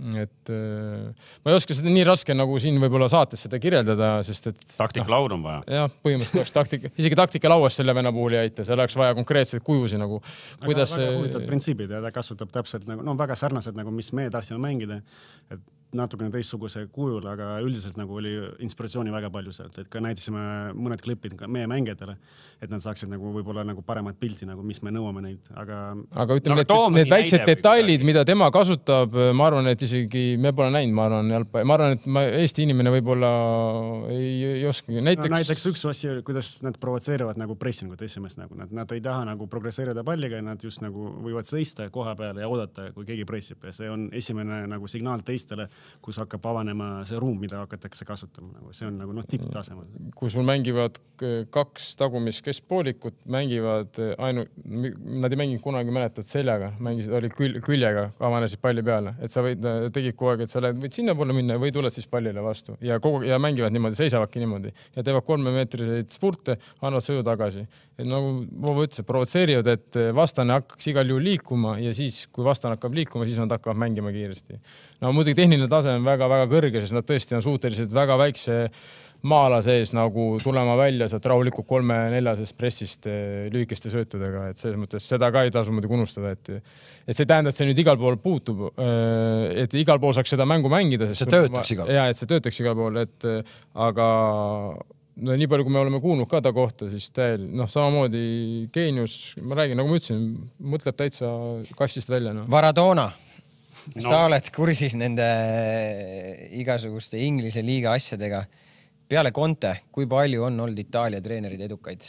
Et ma ei oska seda nii raske nagu siin võib-olla saates seda kirjeldada, sest et... Taktikalaud on vaja. Jah, põhimõtteliselt taktika, isegi taktikalauas selle venna puhul ei aita, seal oleks vaja konkreetseid kujusi nagu. Kuidas... Väga huvitavad printsiibid ja ta kasutab täpselt nagu, no väga sarnased nagu, mis me tahtsime mängida, et natukene teistsuguse kujul, aga üldiselt nagu oli inspiratsiooni väga palju sealt, et ka näitasime mõned klipid ka meie mängijatele, et nad saaksid nagu võib-olla nagu paremat pilti, nagu mis me nõuame neid, aga... Aga ütleme, no, need, need väiksed detailid, mida tema kasutab, ma arvan, et isegi me pole näinud, ma arvan, jalgpalli. Ma arvan, et ma, Eesti inimene võib-olla ei, ei oskagi. Näiteks... No, näiteks üks asi, kuidas nad provotseerivad nagu pressingut esimest, nagu nad, nad ei taha nagu progresseerida palliga, nad just nagu võivad seista koha peale ja oodata, kui keegi pressib ja see on esimene nagu signaal teistele, kus hakkab avanema see ruum, mida hakatakse kasutama. Nagu see on nagu no, tipptasemel. Kui sul mängivad kaks tagumis keskpoolikut, mängivad ainu, nad ei mänginud kunagi mäletad seljaga, mängisid, olid küll, küljega, avanesid palli peale, et sa võid, tegid kogu aeg, et sa lähed, võid sinna poole minna või tuled siis pallile vastu ja, kogu, ja mängivad niimoodi, seisavadki niimoodi ja teevad kolmemeetriseid spurte, annavad sööju tagasi. Et nagu Vova ütles, provotseerivad, et vastane hakkaks igal juhul liikuma ja siis, kui vastane hakkab liikuma, siis nad hakkavad mängima kiiresti. No muidugi tehniline tase on väga-väga kõrge, sest nad tõesti on suutelised väga väikse maala sees nagu tulema välja sealt rahulikult kolme-neljasest pressist lühikeste söötudega, et selles mõttes seda ka ei tasu muidugi unustada, et, et see tähendab, et see nüüd igal pool puutub, et igal pool saaks seda mängu mängida. See töötaks igal pool. Ja, et see töötaks igal pool, et aga no nii palju, kui me oleme kuulnud ka ta kohta, siis täiel, noh, samamoodi geenius, ma räägin, nagu ma ütlesin, mõtleb täitsa kastist välja. No. Maradona. No. Sa oled kursis nende igasuguste Inglise liiga asjadega. Peale Conte, kui palju on olnud Itaalia treenerid edukaid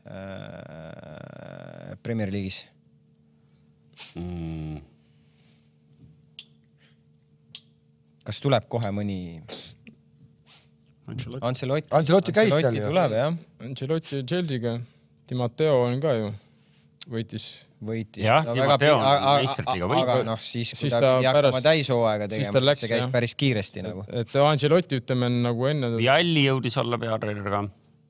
äh, Premier League'is? Mm. Kas tuleb kohe mõni... Ancelotti. Ancelotti, Ancelotti käis seal ju. Tuleb, jah. Ancelotti ja Chelsea'ga. Di Matteo on ka ju. Võitis. Võitis. Jah, Di Matteo on meistriliiga võit. Aga noh, siis kui siis ta pidi hakkama täishooaega tegema, siis läks, see käis jah. Päris kiiresti nagu. Et Ancelotti ütleme nagu enne... Vialli jõudis olla peatreener ka.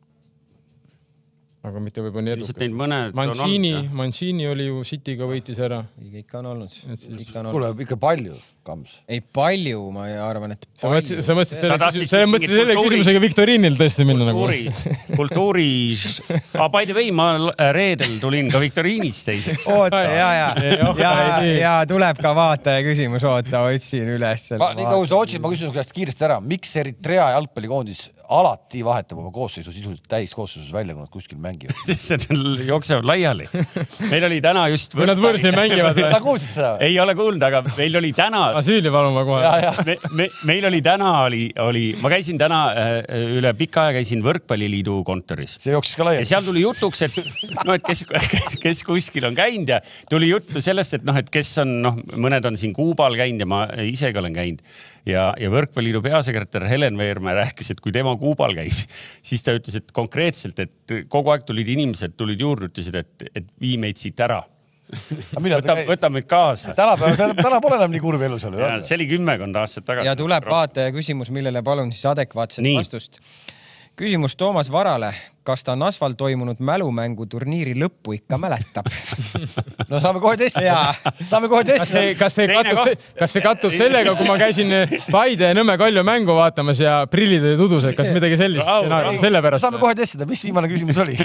Aga mitte võib-olla nii edukas. Mõned Mancini, Mancini oli ju City'ga võitis ära. Ikka on olnud. Siis... Kuule, ikka palju, Kams. Ei palju, ma arvan, et palju. Sa mõtlesid selle, selle, mõtlesid selle küsimusega Viktoriinil tõesti minna kultuuri, nagu. Kultuuris. Ah, by the way, ma reedel tulin ka Viktoriinist teiseks. Oota, ja, ja. Ja, ja tuleb ka vaataja küsimus, oota, otsin üles. Ma, nii kui sa otsin, ma küsin käest kiiresti ära. Miks Eritrea jalgpallikoondis alati vahetab oma koosseisu sisuliselt täis koosseisus välja, kui nad kuskil mängivad? See jooksevad laiali. Meil oli täna just... Kui nad võrsil mängivad. Sa kuulsid seda? Ei ole kuulnud, aga meil oli täna... Asüüli paluma kohe. Ja, ja. Me, me, meil oli täna, oli, oli, ma käisin täna üle pika aja käisin Võrkpalliliidu kontoris. See jooksis ka laiali. Ja seal tuli jutuks, et, no, et kes, kes kuskil on käinud ja tuli juttu sellest, et, noh, et kes on, noh, mõned on siin Kuubal käinud ja ma ise ka olen käinud. Ja, ja Võrkpalliliidu peasekretär Helen Veermäe rääkis, et kui tema Kuubal käis, siis ta ütles, et konkreetselt, et kogu aeg tulid inimesed, tulid juurde, ütlesid, et, et vii meid siit ära. Võta, võta meid kaasa. Täna, täna pole enam nii kurv elu seal. Ja, see oli kümmekond aastat tagasi. Ja tuleb vaataja küsimus, millele palun siis adekvaatset nii. Vastust. Küsimus Toomas Varale. Kas ta Nasval toimunud mälumängu turniiri lõppu ikka mäletab? No saame kohe testida. Saame kohe testida. Kas see, kas see, kattub, see, kas see kattub sellega, kui ma käisin Paide ja Nõmme Kalju mängu vaatamas ja prillid olid udused, kas midagi sellist? Oh, no, selle pärast. Saame kohe testida. Mis viimane küsimus oli?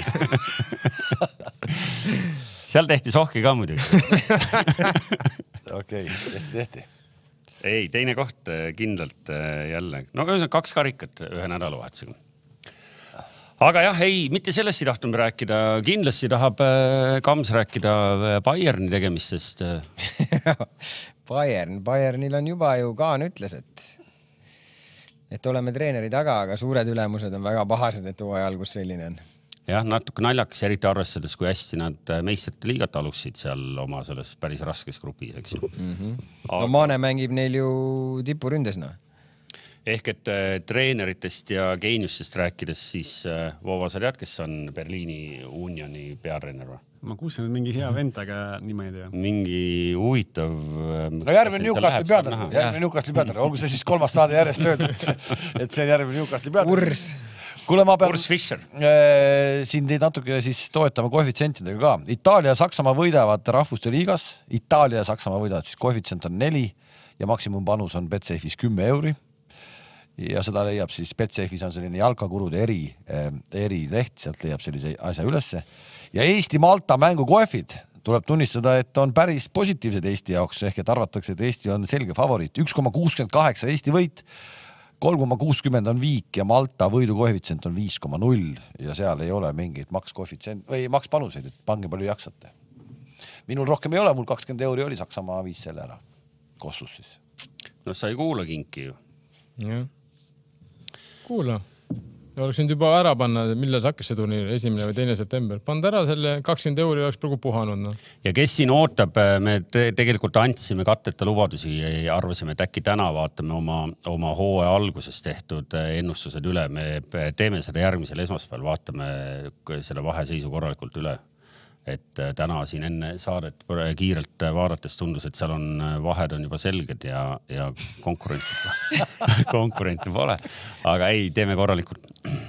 Seal tehti sohki ka muidugi. Okei, tehti, tehti. Ei, teine koht kindlalt jälle. No kaks karikat ühe nädalavahetusega. Aga jah, ei, mitte sellest ei tahtnud rääkida. Kindlasti tahab Kams rääkida Bayerni tegemistest. Bayern, Bayernil on juba ju Kaan ütles, et, et oleme treeneri taga, aga suured ülemused on väga pahased, et hooaja algus selline on. Jah, natuke naljakas, eriti arvestades, kui hästi nad meistrite liigat alustasid seal oma selles päris raskes grupis, eks ju. Mm-hmm. Aga... No Maane mängib neil ju tipuründes, no. Ehk et äh, treeneritest ja geeniustest rääkides, siis äh, Voova, sa tead, kes on Berliini Unioni peatreener? Ma kuulsin, et mingi hea vend, aga nime ei tea. Mingi huvitav... No järgmine Newcastli peatreener, järgmine Newcastli peatreener. Olgu see siis kolmas saade järjest löödud, et see on järgmine Newcastli peatreener. Urs. Kuule, ma pean... Urs Fischer. Äh, siin teid natuke siis toetama koefitsientidega ka. Itaalia ja Saksamaa võidavad rahvuste liigas. Itaalia ja Saksamaa võidavad siis koefitsient on neli ja maksimumpanus on Betsafe'is kümme euri. Ja seda leiab siis Betsafe'is on selline jalkakurude eri, eri leht, sealt leiab sellise asja ülesse. Ja Eesti-Malta mängu koefid tuleb tunnistada, et on päris positiivsed Eesti jaoks, ehk et arvatakse, et Eesti on selge favoriit. üks koma kuuskümmend kaheksa Eesti võit, kolm koma kuuskümmend on viik ja Malta võidu koefitsient on viis koma null ja seal ei ole mingeid makskoefitsient või makspanuseid, et pange palju jaksate. Minul rohkem ei ole, mul kakskümmend euri oli Saksamaa viis selle ära. Kossus siis. No sa ei kuula kinki ju. Jah. Kuula. Oleks nüüd juba ära panna, millal see hakkas see turniir, esimene või teine september. Pand ära selle kakskümmend euri oleks praegu puhanud. No. Ja kes siin ootab, me te tegelikult andsime katteta lubadusi ja arvasime, et äkki täna vaatame oma, oma hooaja alguses tehtud ennustused üle. Me teeme seda järgmisel esmaspäeval, vaatame selle vaheseisu korralikult üle. Et täna siin enne saadet kiirelt vaadates tundus, et seal on vahed on juba selged ja, ja konkurenti, konkurenti pole. Aga ei, teeme korralikult.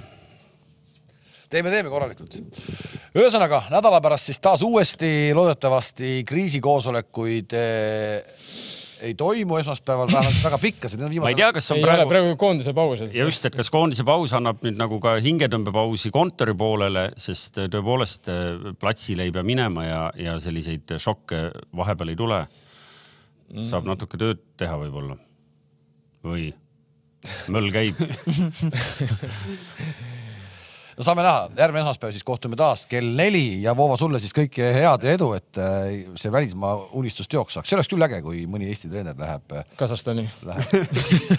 Teeme, teeme korralikult. Ühesõnaga, nädala pärast siis taas uuesti loodetavasti kriisikoosolekuid ei toimu esmaspäeval, vähemalt väga pikkasid. Ma ei tea, kas on ei praegu... ole praegu koondise paus. Ja just, et kas koondise paus annab nüüd nagu ka hingetõmbepausi kontori poolele, sest tõepoolest platsile ei pea minema ja, ja selliseid šokke vahepeal ei tule. Saab natuke tööd teha võib-olla. Või möll käib. No saame näha, järgmine esmaspäev siis kohtume taas kell neli ja Voova sulle siis kõike head ja edu, et see välismaa unistust jooks saaks. See oleks küll äge, kui mõni Eesti treener läheb. Kasahstani. Läheb,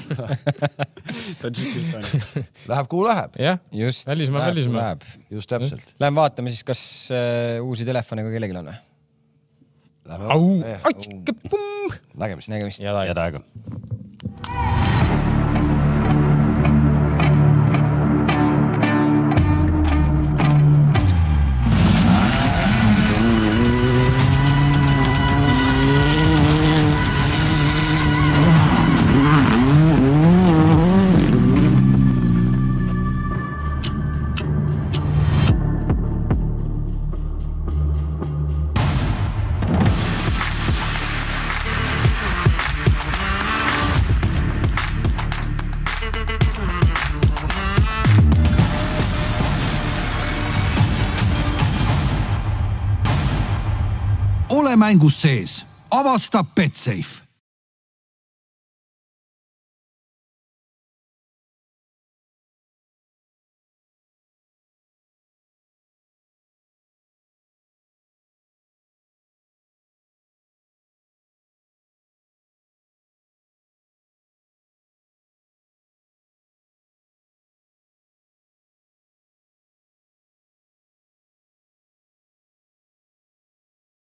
läheb kuhu läheb. Jah, just. Välismaa, välismaa. Läheb. Just täpselt. Lähen vaatame siis, kas uh, uusi telefone kui kellelgi on. Au! Nägemist. Nägemist. Ja täiega. Ole mängus sees. Avasta Betsafe.